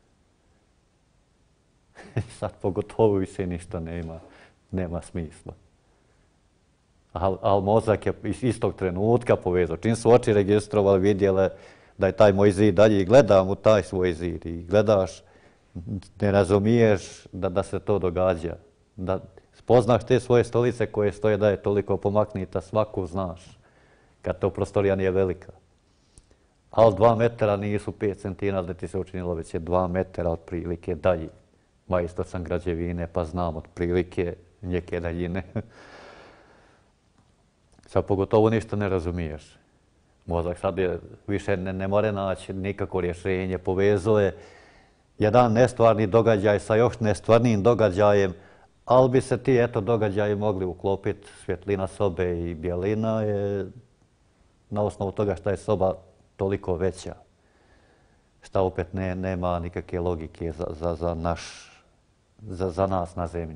Sad pogotovo više ništa nema, nema smisla. Ali al mozak je iz istog trenutka povezao. Čim su oči registrovali, vidjele da je taj moj zid dalje i gledam u taj svoj zid i gledaš, ne razumiješ da, da se to događa. Da spoznaš te svoje stolice koje stoje da je toliko pomaknita, svaku znaš, kad to prostorija nije velika. Ali dva metra nisu pet centimetara da ti se učinilo, već je dva metra otprilike dalje. Majstor sam građevine, pa znam otprilike neke daljine. Sad pogotovo ništa ne razumiješ. Mozak sad je više ne, ne more naći nikako rješenje. Povezao je jedan nestvarni događaj sa još nestvarnim događajem, ali bi se ti eto događaji mogli uklopiti. Svjetlina sobe i bjelina je na osnovu toga što je soba toliko veća. Šta opet ne, nema nikakve logike za, za, za, naš, za, za nas na zemlji.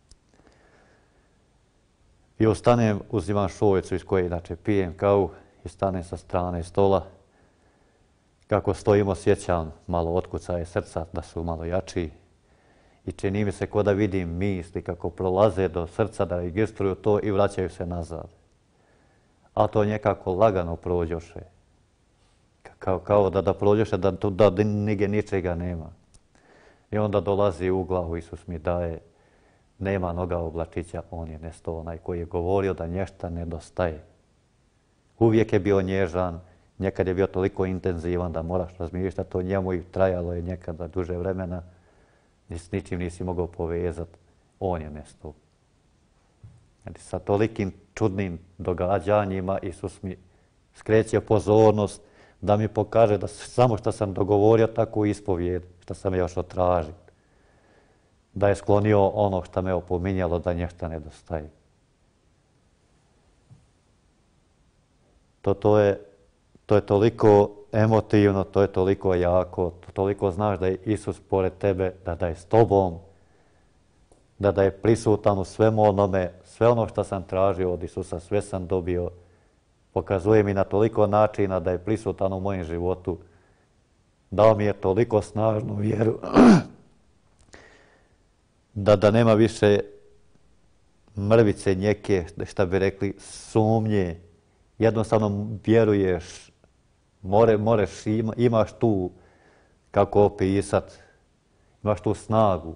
I ustanem, uzimam šoljicu iz koje inače pijem kavu i stanem sa strane stola. Kako stojimo, sjećam malo otkucaje srca da su malo jači. I čini mi se ko da vidim misli kako prolaze do srca, da registruju to i vraćaju se nazad. A to nekako lagano prođoše. Kao, kao da, da prođoše, da, da, da nigdje ničega nema. I onda dolazi u glavu, Isus mi daje, nema noga oblačića, on je nesto onaj koji je govorio da nješta nedostaje. Uvijek je bio nježan, nekad je bio toliko intenzivan da moraš razmišljati o njemu i trajalo je nekada duže vremena. S ničim nisi mogao povezati, on je nesto. Znači, sa tolikim čudnim događanjima Isus mi skreće pozornost da mi pokaže da samo što sam dogovorio tako ispovijed, što sam još otražio. Da je sklonio ono što me opominjalo da nešto nedostaje. To, to, je, to je toliko emotivno, to je toliko jako, toliko znaš da je Isus pored tebe, da, da je s tobom, da, da je prisutan u svemu onome, sve ono što sam tražio od Isusa, sve sam dobio. Pokazuje mi na toliko načina da je prisutan u mojem životu. Dao mi je toliko snažnu vjeru da, da nema više mrvice njeke, šta bi rekli, sumnje. Jednostavno vjeruješ, more, moreš, ima, imaš tu, kako opisat, imaš tu snagu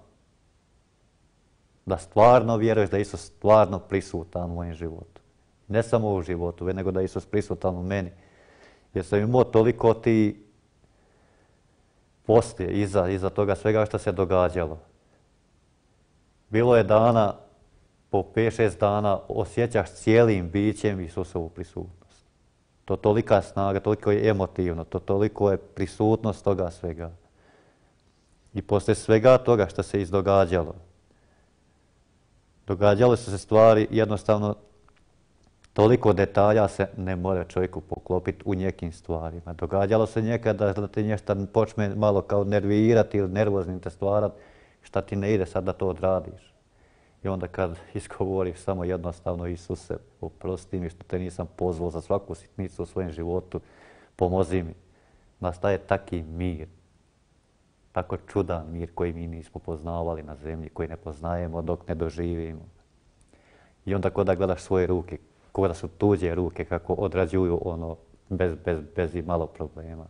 da stvarno vjeruješ da je Isus stvarno prisutan u mojem životu. Ne samo u životu, nego da je Isus prisutan u meni. Jer sam imao toliko ti poslije, iza, iza toga svega što se događalo. Bilo je dana, po pet šest dana osjećaš cijelim bićem Isusovu prisutnost. To tolika snaga, toliko je emotivno, to toliko je prisutnost toga svega. I poslije svega toga što se izdogađalo, događale su se stvari, jednostavno toliko detalja se ne mora čovjeku poklopiti u nekim stvarima. Događalo se nekada da ti nešto počne malo kao nervirati ili nervoznim te stvarati, šta ti ne ide sad da to odradiš. I onda kad izgovoriš samo jednostavno Isuse, oprosti mi što te nisam pozvao za svaku sitnicu u svojem životu, pomozi mi. Nastaje taki mir, tako čudan mir koji mi nismo poznavali na zemlji, koji ne poznajemo dok ne doživimo. I onda kada gledaš svoje ruke, kada su tuđe ruke, kako odrađuju ono bez, bez, bez i malo problema.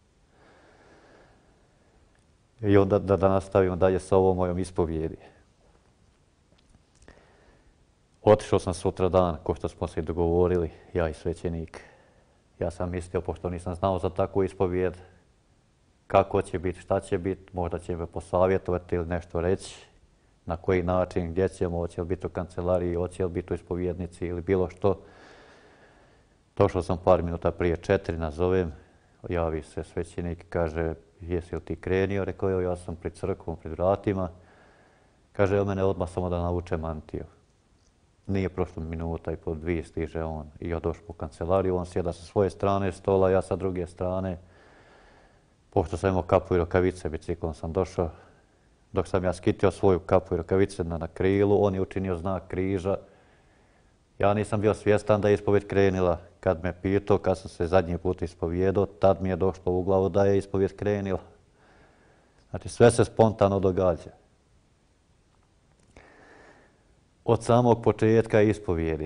I onda da, da nastavimo dalje sa ovom mojom ispovijedi. Otišao sam sutra dan, ko što smo se dogovorili, ja i svećenik. Ja sam mislio, pošto nisam znao za takvu ispovijed, kako će biti, šta će biti, možda će me posavjetovati ili nešto reći, na koji način, gdje ćemo, hoće li biti u kancelariji, hoće li biti u ispovjednici ili bilo što. Došao sam par minuta prije četiri, nazovem, javi se svećenik, kaže, jesi li ti krenio? Rekao je, ja sam pred crkvom, pred vratima. Kaže, o mene odmah samo da navuče mantiju. Nije prošlo minuta i po dvije stiže on i ja došao u kancelariju, on sjeda sa svoje strane stola, ja sa druge strane. Pošto sam imao kapu i rukavice, biciklom sam došao. Dok sam ja skitio svoju kapu i rukavice na, na krilu, on je učinio znak križa. Ja nisam bio svjestan da je ispovijed krenila. Kad me pitao, kad sam se zadnji put ispovijedao, tad mi je došlo u glavu da je ispovijed krenila. Znači, sve se spontano događa. Od samog početka ispovijedi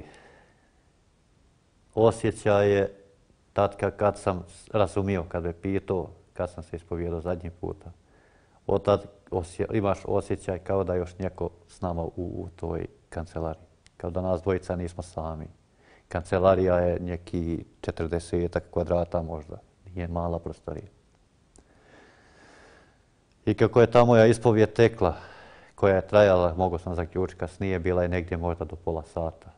osjećaj je tad kad sam razumio, kad me pitao, kad sam se ispovijedao zadnji puta. Od tad osje, imaš osjećaj kao da je još neko s nama u, u toj kancelariji. Kao da nas dvojica nismo sami. Kancelarija je neki četrdesetak kvadrata možda. Nije mala prostorija. I kako je ta moja ispovijed tekla, koja je trajala, mogu sam zaključiti kasnije, bila je negdje možda do pola sata.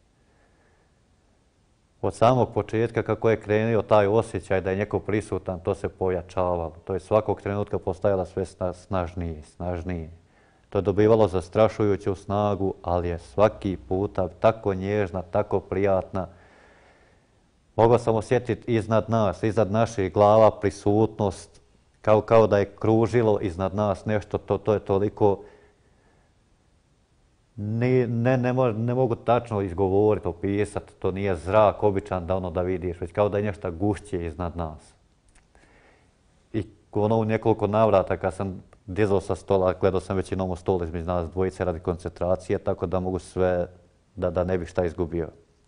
Od samog početka kako je krenuo taj osjećaj da je neko prisutan, to se pojačavalo. To je svakog trenutka postajala sve snažnije, snažnije. To je dobivalo zastrašujuću snagu, ali je svaki puta tako nježna, tako prijatna. Mogao sam osjetiti iznad nas, iznad naših glava prisutnost, kao, kao da je kružilo iznad nas nešto, to, to je toliko... Ne, ne, ne, mo, ne mogu tačno izgovoriti, opisati, to nije zrak običan da ono da vidiš, već kao da je nešto gušće iznad nas. I ono u nekoliko navrata kad sam dizao sa stola, gledao sam većinom u stol između nas dvojice radi koncentracije, tako da mogu sve, da, da ne bih šta izgubio.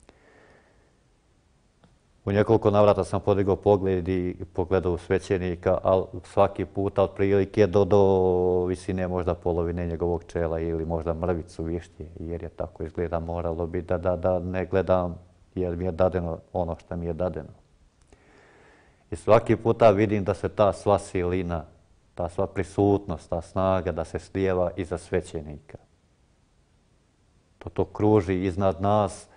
U nekoliko navrata sam podigao pogled i pogledao u svećenika, ali svaki puta otprilike do, do visine možda polovine njegovog čela ili možda mrvicu višnje, jer je tako izgleda moralo biti da, da, da ne gledam jer mi je dadeno ono što mi je dadeno. I svaki puta vidim da se ta sva silina, ta sva prisutnost, ta snaga da se slijeva iza svećenika. To to kruži iznad nas.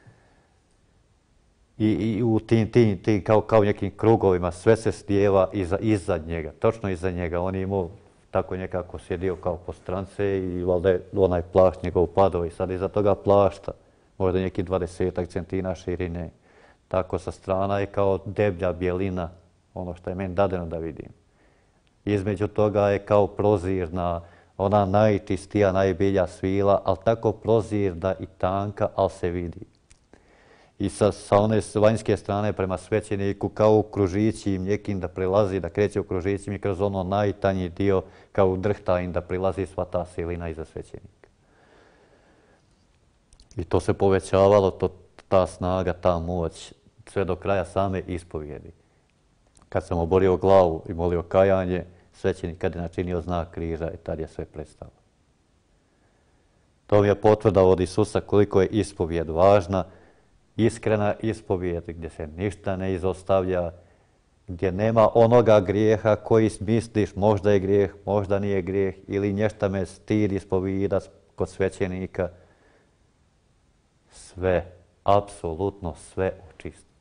I, i u tim, tim, tim kao, kao nekim krugovima sve se slijeva iza, iza njega, točno iza njega. On je imao tako nekako sjedio kao po strance i valjda je onaj plašt njegov padao i sad iza toga plašta, možda neki dvadesetak centina širine. Tako sa strana je kao deblja bjelina ono što je meni dadeno da vidim. Između toga je kao prozirna, ona najčistija, najbilja svila, ali tako prozirna i tanka, ali se vidi. I sa, sa one vanjske strane prema svećeniku kao u kružići im nekim da prilazi, da kreće u kružićima i kroz ono najtanji dio kao drhta im da prilazi sva ta silina iza svećenika. I to se povećavalo, to, ta snaga, ta moć, sve do kraja same ispovjedi. Kad sam oborio glavu i molio kajanje, svećenik kad je načinio znak križa i tad je sve prestalo. To mi je potvrda od Isusa koliko je ispovjed važna, iskrena ispovjed gdje se ništa ne izostavlja, gdje nema onoga grijeha koji misliš možda je grijeh, možda nije grijeh ili nešto me stid ispovijedat kod svećenika. Sve, apsolutno sve očistiti.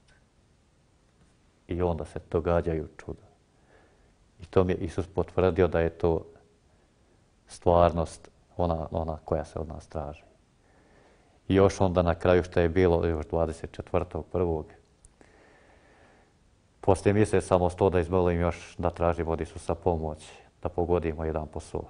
I onda se događaju čuda. I to mi je Isus potvrdio da je to stvarnost ona, ona koja se od nas traži. I još onda na kraju što je bilo, još dvadeset četvrtog prvog Poslije mise samo sto da izmolim još da tražimo od Isusa pomoć, da pogodimo jedan posao.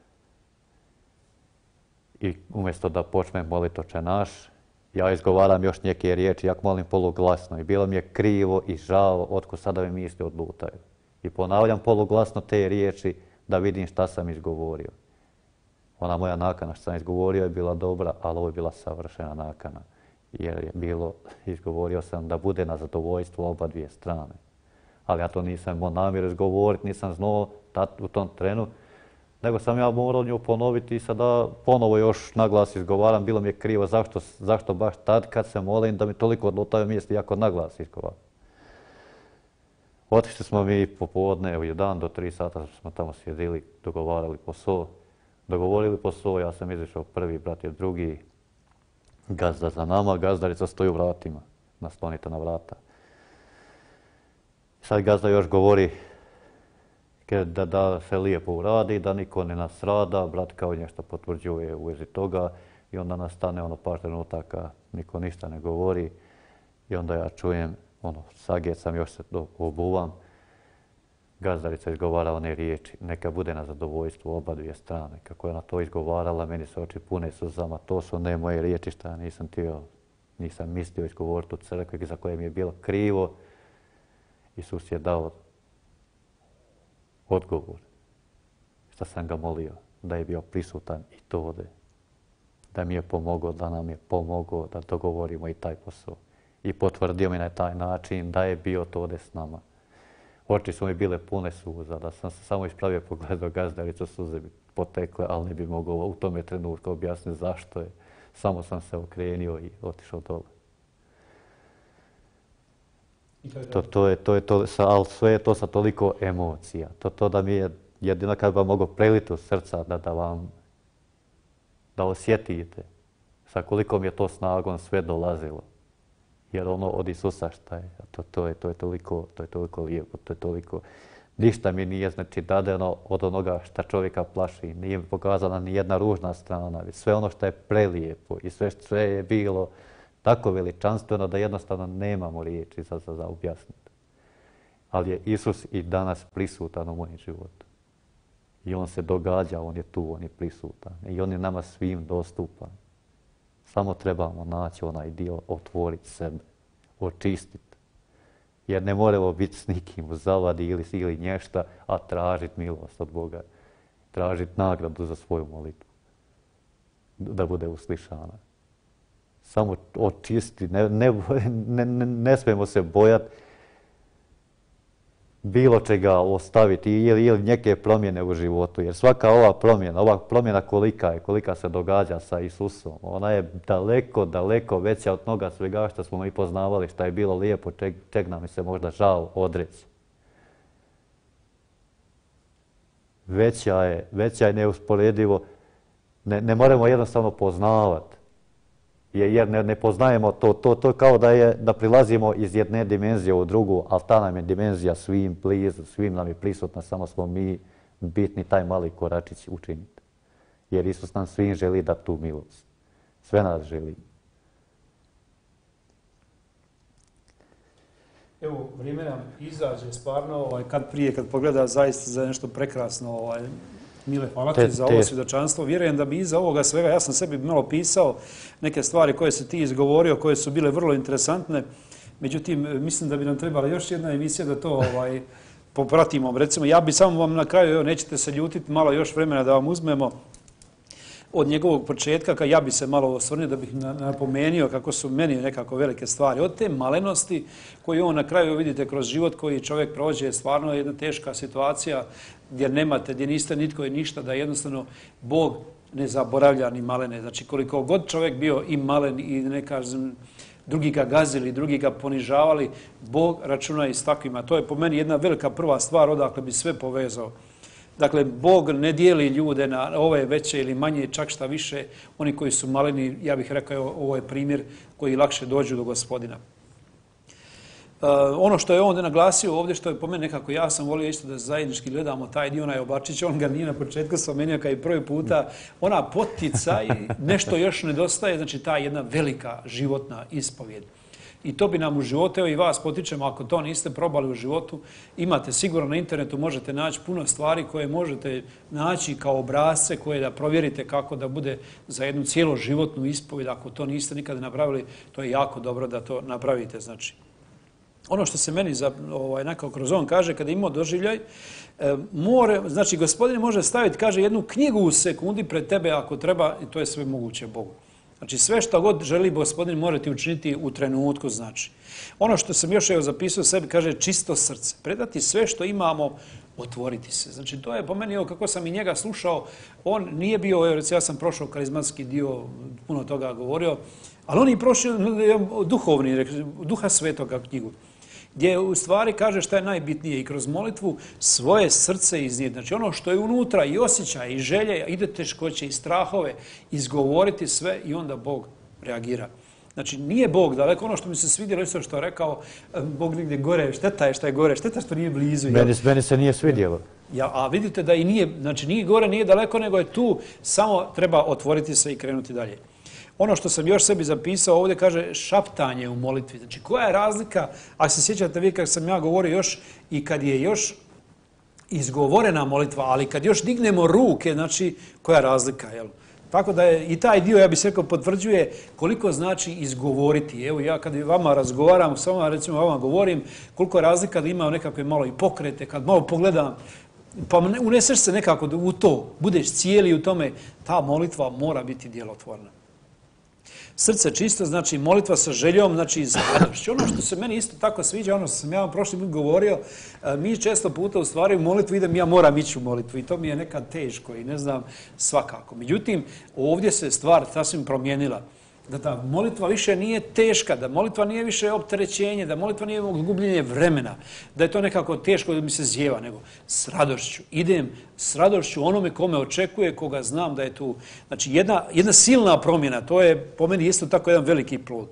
I umjesto da počnem moliti Oče naš, ja izgovaram još neke riječi, jak molim poluglasno. I bilo mi je krivo i žao otko sada mi misli odlutaju. I ponavljam poluglasno te riječi da vidim šta sam izgovorio. Ona moja nakana što sam izgovorio je bila dobra, ali ovo je bila savršena nakana. Jer je bilo, izgovorio sam da bude na zadovoljstvo oba dvije strane. Ali ja to nisam imao namjeru izgovoriti, nisam znao tad, u tom trenu, nego sam ja morao nju ponoviti i sada ponovo još naglas izgovaram. Bilo mi je krivo zašto, zašto baš tad kad se molim da mi toliko odlutaju misli jako naglas izgovaram. Otišli smo mi popodne, u jedan do tri sata smo tamo sjedili, dogovarali posao. Dogovorili posao, ja sam izišao prvi, brat je drugi. Gazda za nama, gazdarica stoji u vratima, naslonita na vrata. Sad gazda još govori da, da se lijepo uradi, da niko ne nas rada, brat kao nešto potvrđuje u vezi toga i onda nastane ono par trenutaka, niko ništa ne govori i onda ja čujem, ono, sagecam, još se obuvam, gazdarica izgovara one riječi, neka bude na zadovoljstvo oba dvije strane. Kako je ona to izgovarala, meni se oči pune suzama, to su ne moje riječi što ja nisam tio, nisam mislio izgovoriti u crkvi za koje mi je bilo krivo. Isus je dao odgovor što sam ga molio, da je bio prisutan i to ode. Da mi je pomogao, da nam je pomogao da dogovorimo i taj posao. I potvrdio mi na taj način da je bio to ode s nama. Oči su mi bile pune suza, da sam se samo ispravio pogledao gazdaricu, suze bi potekle, ali ne bi mogao u tome trenutku objasniti zašto je. Samo sam se okrenio i otišao dole. To, to je, to je to, ali sve je to sa toliko emocija. To, to da mi je jedino kad vam mogu preliti u srca da, da vam da osjetite sa koliko mi je to snagom sve dolazilo. Jer ono od Isusa šta je, to, to je, to je toliko, to je toliko lijepo, to je toliko. Ništa mi nije znači dadeno od onoga šta čovjeka plaši, nije mi pokazana ni jedna ružna strana, već sve ono što je prelijepo i sve što je bilo tako veličanstveno da jednostavno nemamo riječi za, za, za objasniti. Ali je Isus i danas prisutan u mojem životu. I on se događa, on je tu, on je prisutan. I on je nama svim dostupan. Samo trebamo naći onaj dio, otvoriti sebe, očistiti. Jer ne moramo biti s nikim u zavadi ili, ili nješta, a tražiti milost od Boga. Tražiti nagradu za svoju molitvu. Da bude uslišana. Samo očisti, ne, ne, ne, ne smijemo se bojati bilo čega ostaviti ili, ili neke promjene u životu. Jer svaka ova promjena, ova promjena kolika je, kolika se događa sa Isusom, ona je daleko, daleko veća od toga svega što smo mi poznavali, što je bilo lijepo, čeg, čeg nam se možda žao odreći. Veća je, veća je neusporedivo, ne, ne moramo jednostavno poznavati. Jer ne, ne poznajemo to, to, to kao da, je, da prilazimo iz jedne dimenzije u drugu, ali ta nam je dimenzija svim blizu, svim nam je prisutna, samo smo mi bitni taj mali koračić učiniti. Jer Isus nam svim želi da tu milost. Sve nas želi. Evo, vrijeme nam izađe stvarno, ovaj, kad prije, kad pogleda zaista za nešto prekrasno. Ovaj, Mile, hvala ti za ovo svjedočanstvo. Vjerujem da bi iza ovoga svega, ja sam sebi malo pisao neke stvari koje si ti izgovorio, koje su bile vrlo interesantne. Međutim, mislim da bi nam trebala još jedna emisija da to ovaj, popratimo. Recimo, ja bi samo vam na kraju, evo, nećete se ljutiti, malo još vremena da vam uzmemo od njegovog početka, kad ja bi se malo osvrnio da bih napomenio kako su meni nekako velike stvari. Od te malenosti koju on na kraju vidite kroz život koji čovjek prođe, stvarno je jedna teška situacija gdje nemate, gdje niste nitko i ništa, da jednostavno Bog ne zaboravlja ni malene. Znači koliko god čovjek bio i malen i ne kažem, drugi ga gazili, drugi ga ponižavali, Bog računa i s takvima. To je po meni jedna velika prva stvar odakle bi sve povezao. Dakle, Bog ne dijeli ljude na ove veće ili manje, čak šta više, oni koji su maleni, ja bih rekao, ovo je primjer koji lakše dođu do Gospodina. Uh, ono što je on naglasio ovdje, što je po meni nekako, ja sam volio isto da zajednički gledamo taj dio, onaj Obačić, on ga nije na početku spomenuo kao i prvi puta, ona poticaj, nešto još nedostaje, znači ta jedna velika životna ispovjed. I to bi nam u životu, evo i vas potičemo, ako to niste probali u životu, imate sigurno na internetu, možete naći puno stvari koje možete naći kao obrazce koje da provjerite kako da bude za jednu cijelo životnu ispovjed. Ako to niste nikada napravili, to je jako dobro da to napravite. Znači, ono što se meni za, ovaj, nekako kroz on kaže, kada imao doživljaj, e, more, znači Gospodin može staviti, kaže, jednu knjigu u sekundi pred tebe ako treba i to je sve moguće Bogu. Znači sve što god želi Gospodin morati učiniti u trenutku, znači. Ono što sam još evo zapisao sebi, kaže čisto srce. Predati sve što imamo, otvoriti se. Znači to je po meni, evo kako sam i njega slušao, on nije bio, evo ja sam prošao karizmatski dio, puno toga govorio, ali on je prošao duhovni, Duha Svetoga knjigu, gdje u stvari kaže šta je najbitnije i kroz molitvu svoje srce iznijeti. Znači ono što je unutra i osjećaj i želje, ide teškoće i strahove, izgovoriti sve i onda Bog reagira. Znači nije Bog daleko, ono što mi se svidjelo, isto što je rekao, Bog negdje gore, šteta je što je gore, šteta što nije blizu. Meni, meni se nije svidjelo. Ja, a vidite da i nije, znači nije gore, nije daleko, nego je tu, samo treba otvoriti se i krenuti dalje. Ono što sam još sebi zapisao ovdje kaže šaptanje u molitvi. Znači koja je razlika, ako se sjećate vi kako sam ja govorio još i kad je još izgovorena molitva, ali kad još dignemo ruke, znači koja je razlika, jel? Tako da je i taj dio, ja bih se rekao, potvrđuje koliko znači izgovoriti. Evo ja kad vama razgovaram, samo recimo vama govorim, koliko je razlika da ima nekakve malo i pokrete, kad malo pogledam, pa uneseš se nekako u to, budeš cijeli u tome, ta molitva mora biti djelotvorna. Srce čisto, znači molitva sa željom, znači iz radošću. Ono što se meni isto tako sviđa, ono što sam ja vam prošli put govorio, mi često puta u stvari u molitvu idem, ja moram ići u molitvu i to mi je nekad teško i ne znam svakako. Međutim, ovdje se stvar sasvim promijenila. Da ta molitva više nije teška, da molitva nije više opterećenje, da molitva nije gubljenje vremena, da je to nekako teško da mi se zjeva, nego s radošću. Idem s radošću onome kome očekuje, koga znam da je tu. Znači, jedna, jedna silna promjena, to je po meni isto tako jedan veliki plod.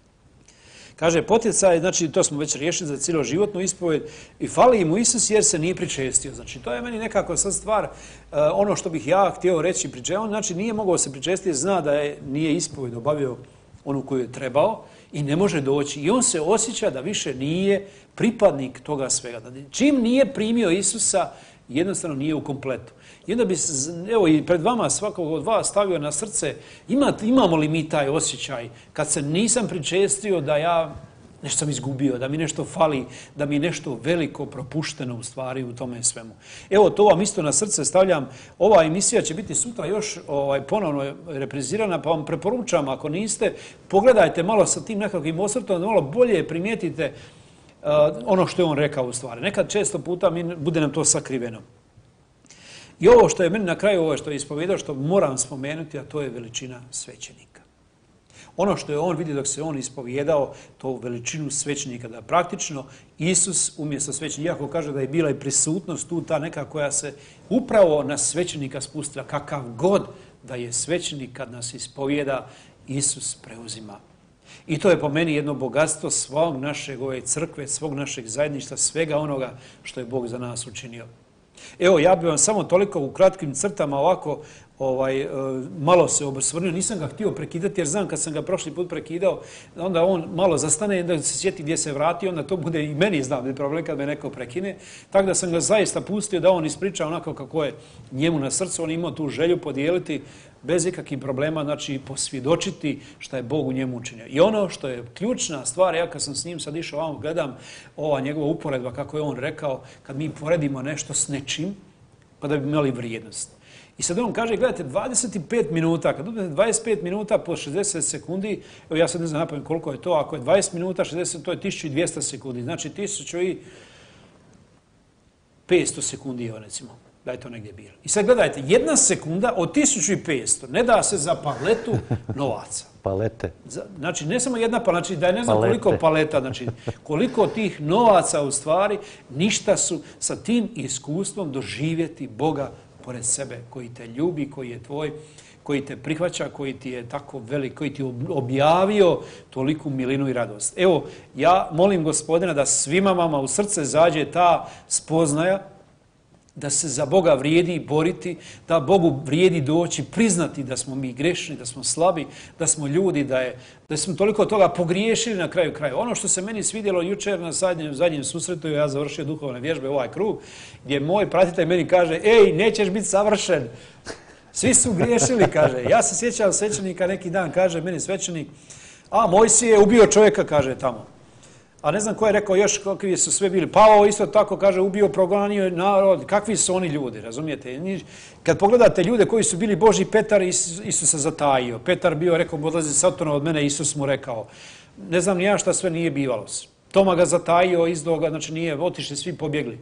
Kaže, poticaj, znači to smo već riješili za cijelo životnu ispovjed i fali mu Isus jer se nije pričestio. Znači, to je meni nekako sad stvar, uh, ono što bih ja htio reći pričestio. On znači nije mogao se pričestiti, zna da je, nije ispovjed obavio onu koju je trebao i ne može doći. I on se osjeća da više nije pripadnik toga svega. Čim nije primio Isusa, jednostavno nije u kompletu. I onda bi, evo i pred vama, svakog od vas stavio na srce, ima, imamo li mi taj osjećaj kad se nisam pričestio da ja nešto sam izgubio, da mi nešto fali, da mi nešto veliko propušteno u stvari u tome svemu. Evo, to vam isto na srce stavljam. Ova emisija će biti sutra još ovaj, ponovno reprizirana, pa vam preporučam, ako niste, pogledajte malo sa tim nekakvim osvrtom, da malo bolje primijetite uh, ono što je on rekao u stvari. Nekad često puta mi, bude nam to sakriveno. I ovo što je meni na kraju, ovo što je ispovedao, što moram spomenuti, a to je veličina svećenika. Ono što je on vidio dok se on ispovijedao, to veličinu svećenika, da praktično Isus umjesto svećenika, iako kaže da je bila i prisutnost tu, ta neka koja se upravo na svećenika spustila, kakav god da je svećenik kad nas ispovijeda, Isus preuzima. I to je po meni jedno bogatstvo svog našeg ove crkve, svog našeg zajedništva, svega onoga što je Bog za nas učinio. Evo, ja bih vam samo toliko u kratkim crtama ovako ovaj, malo se obosvrnio, nisam ga htio prekidati jer znam kad sam ga prošli put prekidao, onda on malo zastane, da se sjeti gdje se vrati, onda to bude i meni znam da je problem kad me neko prekine. Tako da sam ga zaista pustio da on ispriča onako kako je njemu na srcu, on imao tu želju podijeliti bez ikakvih problema, znači posvjedočiti šta je Bog u njemu učinio. I ono što je ključna stvar, ja kad sam s njim sad išao ovamo, gledam ova njegova uporedba, kako je on rekao, kad mi poredimo nešto s nečim, pa da bi imali vrijednost. I sad on kaže, gledajte, dvadeset pet minuta, kad uzmete dvadeset pet minuta po šezdeset sekundi, evo ja sad ne znam napamet koliko je to, ako je dvadeset minuta, šezdeset, to je tisuću dvjesto sekundi, znači tisuću petsto sekundi, evo recimo, da je to negdje bilo. I sad gledajte, jedna sekunda od tisuću petsto ne da se za paletu novaca. Palete. Znači, ne samo jedna paleta, znači da je ne znam palete. Koliko paleta, znači koliko tih novaca u stvari ništa su sa tim iskustvom doživjeti Boga pored sebe, koji te ljubi, koji je tvoj, koji te prihvaća, koji ti je tako velik, koji ti objavio toliku milinu i radost. Evo, ja molim Gospodina da svima vama u srce zađe ta spoznaja, da se za Boga vrijedi boriti, da Bogu vrijedi doći, priznati da smo mi grešni, da smo slabi, da smo ljudi, da, je, da smo toliko toga pogriješili na kraju kraja. Ono što se meni svidjelo jučer na zadnjem, zadnjem susretu, ja završio duhovne vježbe ovaj krug, gdje moj pratitelj meni kaže, ej, nećeš biti savršen. Svi su griješili, kaže. Ja se sjećam svećenika neki dan, kaže meni svećenik, a Mojsije je ubio čovjeka, kaže tamo. A ne znam ko je rekao još kakvi su sve bili. Pavao isto tako kaže, ubio, progonio narod. Kakvi su oni ljudi, razumijete? Kad pogledate ljude koji su bili Božji, Petar Isusa zatajio. Petar bio, rekao, odlazi Satana od mene, Isus mu rekao. Ne znam ni ja šta sve nije bivalo. Toma ga zatajio, izdao ga, znači nije, otišli, svi pobjegli.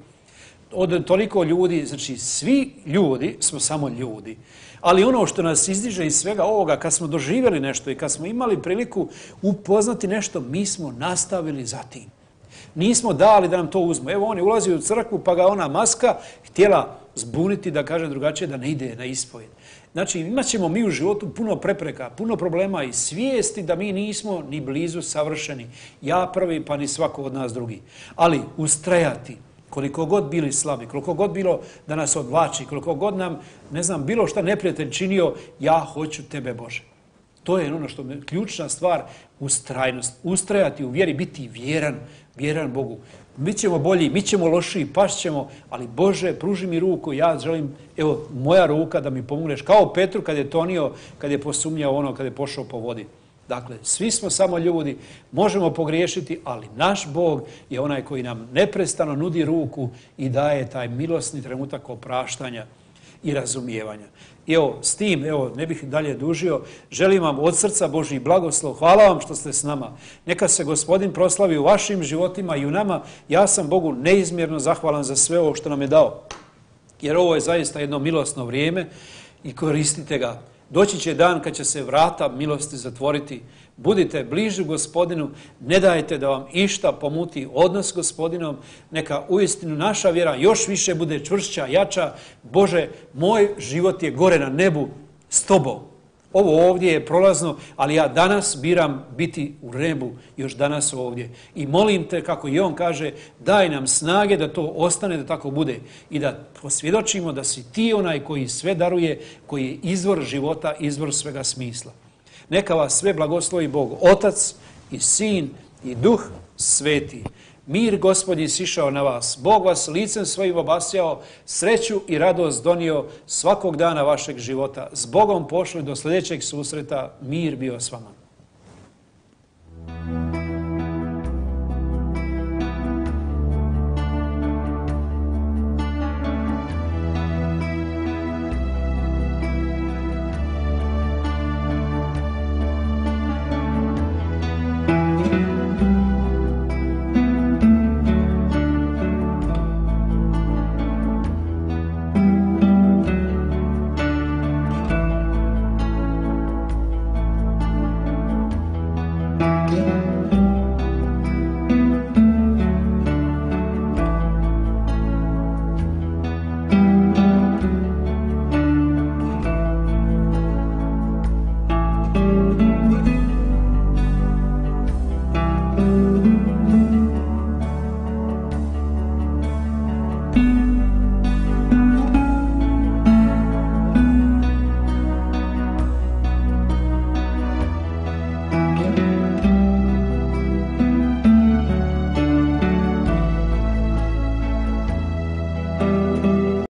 Od toliko ljudi, znači svi ljudi smo samo ljudi. Ali ono što nas izdiže iz svega ovoga, kad smo doživjeli nešto i kad smo imali priliku upoznati nešto, mi smo nastavili za tim. Nismo dali da nam to uzme. Evo on je ulazio u crkvu pa ga ona maska htjela zbuniti, da kažem drugačije, da ne ide na ispovjed. Znači imat ćemo mi u životu puno prepreka, puno problema i svijesti da mi nismo ni blizu savršeni. Ja prvi pa ni svako od nas drugi. Ali ustrajati. Koliko god bili slabi, koliko god bilo da nas odvlači, koliko god nam, ne znam, bilo šta neprijatelj činio, ja hoću tebe, Bože. To je ono što je ključna stvar, ustrajnost. Ustrajati u vjeri, biti vjeran, vjeran Bogu. Mi ćemo bolji, mi ćemo lošiji, pašćemo, ali Bože, pruži mi ruku, ja želim, evo, moja ruka da mi pomogneš. Kao Petru kad je tonio, kad je posumnjao ono, kad je pošao po vodi. Dakle, svi smo samo ljudi, možemo pogriješiti, ali naš Bog je onaj koji nam neprestano nudi ruku i daje taj milosni trenutak opraštanja i razumijevanja. I evo, s tim, evo, ne bih dalje dužio, želim vam od srca Božji blagoslov, hvala vam što ste s nama. Neka se Gospodin proslavi u vašim životima i u nama. Ja sam Bogu neizmjerno zahvalan za sve ovo što nam je dao. Jer ovo je zaista jedno milosno vrijeme i koristite ga. Doći će dan kad će se vrata milosti zatvoriti. Budite bliži Gospodinu, ne dajte da vam išta pomuti odnos s Gospodinom. Neka uistinu naša vjera još više bude čvršća, jača. Bože, moj život je gore na nebu s tobom. Ovo ovdje je prolazno, ali ja danas biram biti u nebu, još danas ovdje. I molim te, kako i on kaže, daj nam snage da to ostane, da tako bude. I da posvjedočimo da si ti onaj koji sve daruje, koji je izvor života, izvor svega smisla. Neka vas sve blagoslovi Bog, Otac i Sin i Duh Sveti. Mir Gospodnji sišao na vas. Bog vas licem svojim obasjao, sreću i radost donio svakog dana vašeg života. S Bogom pošli do sljedećeg susreta. Mir bio s vama.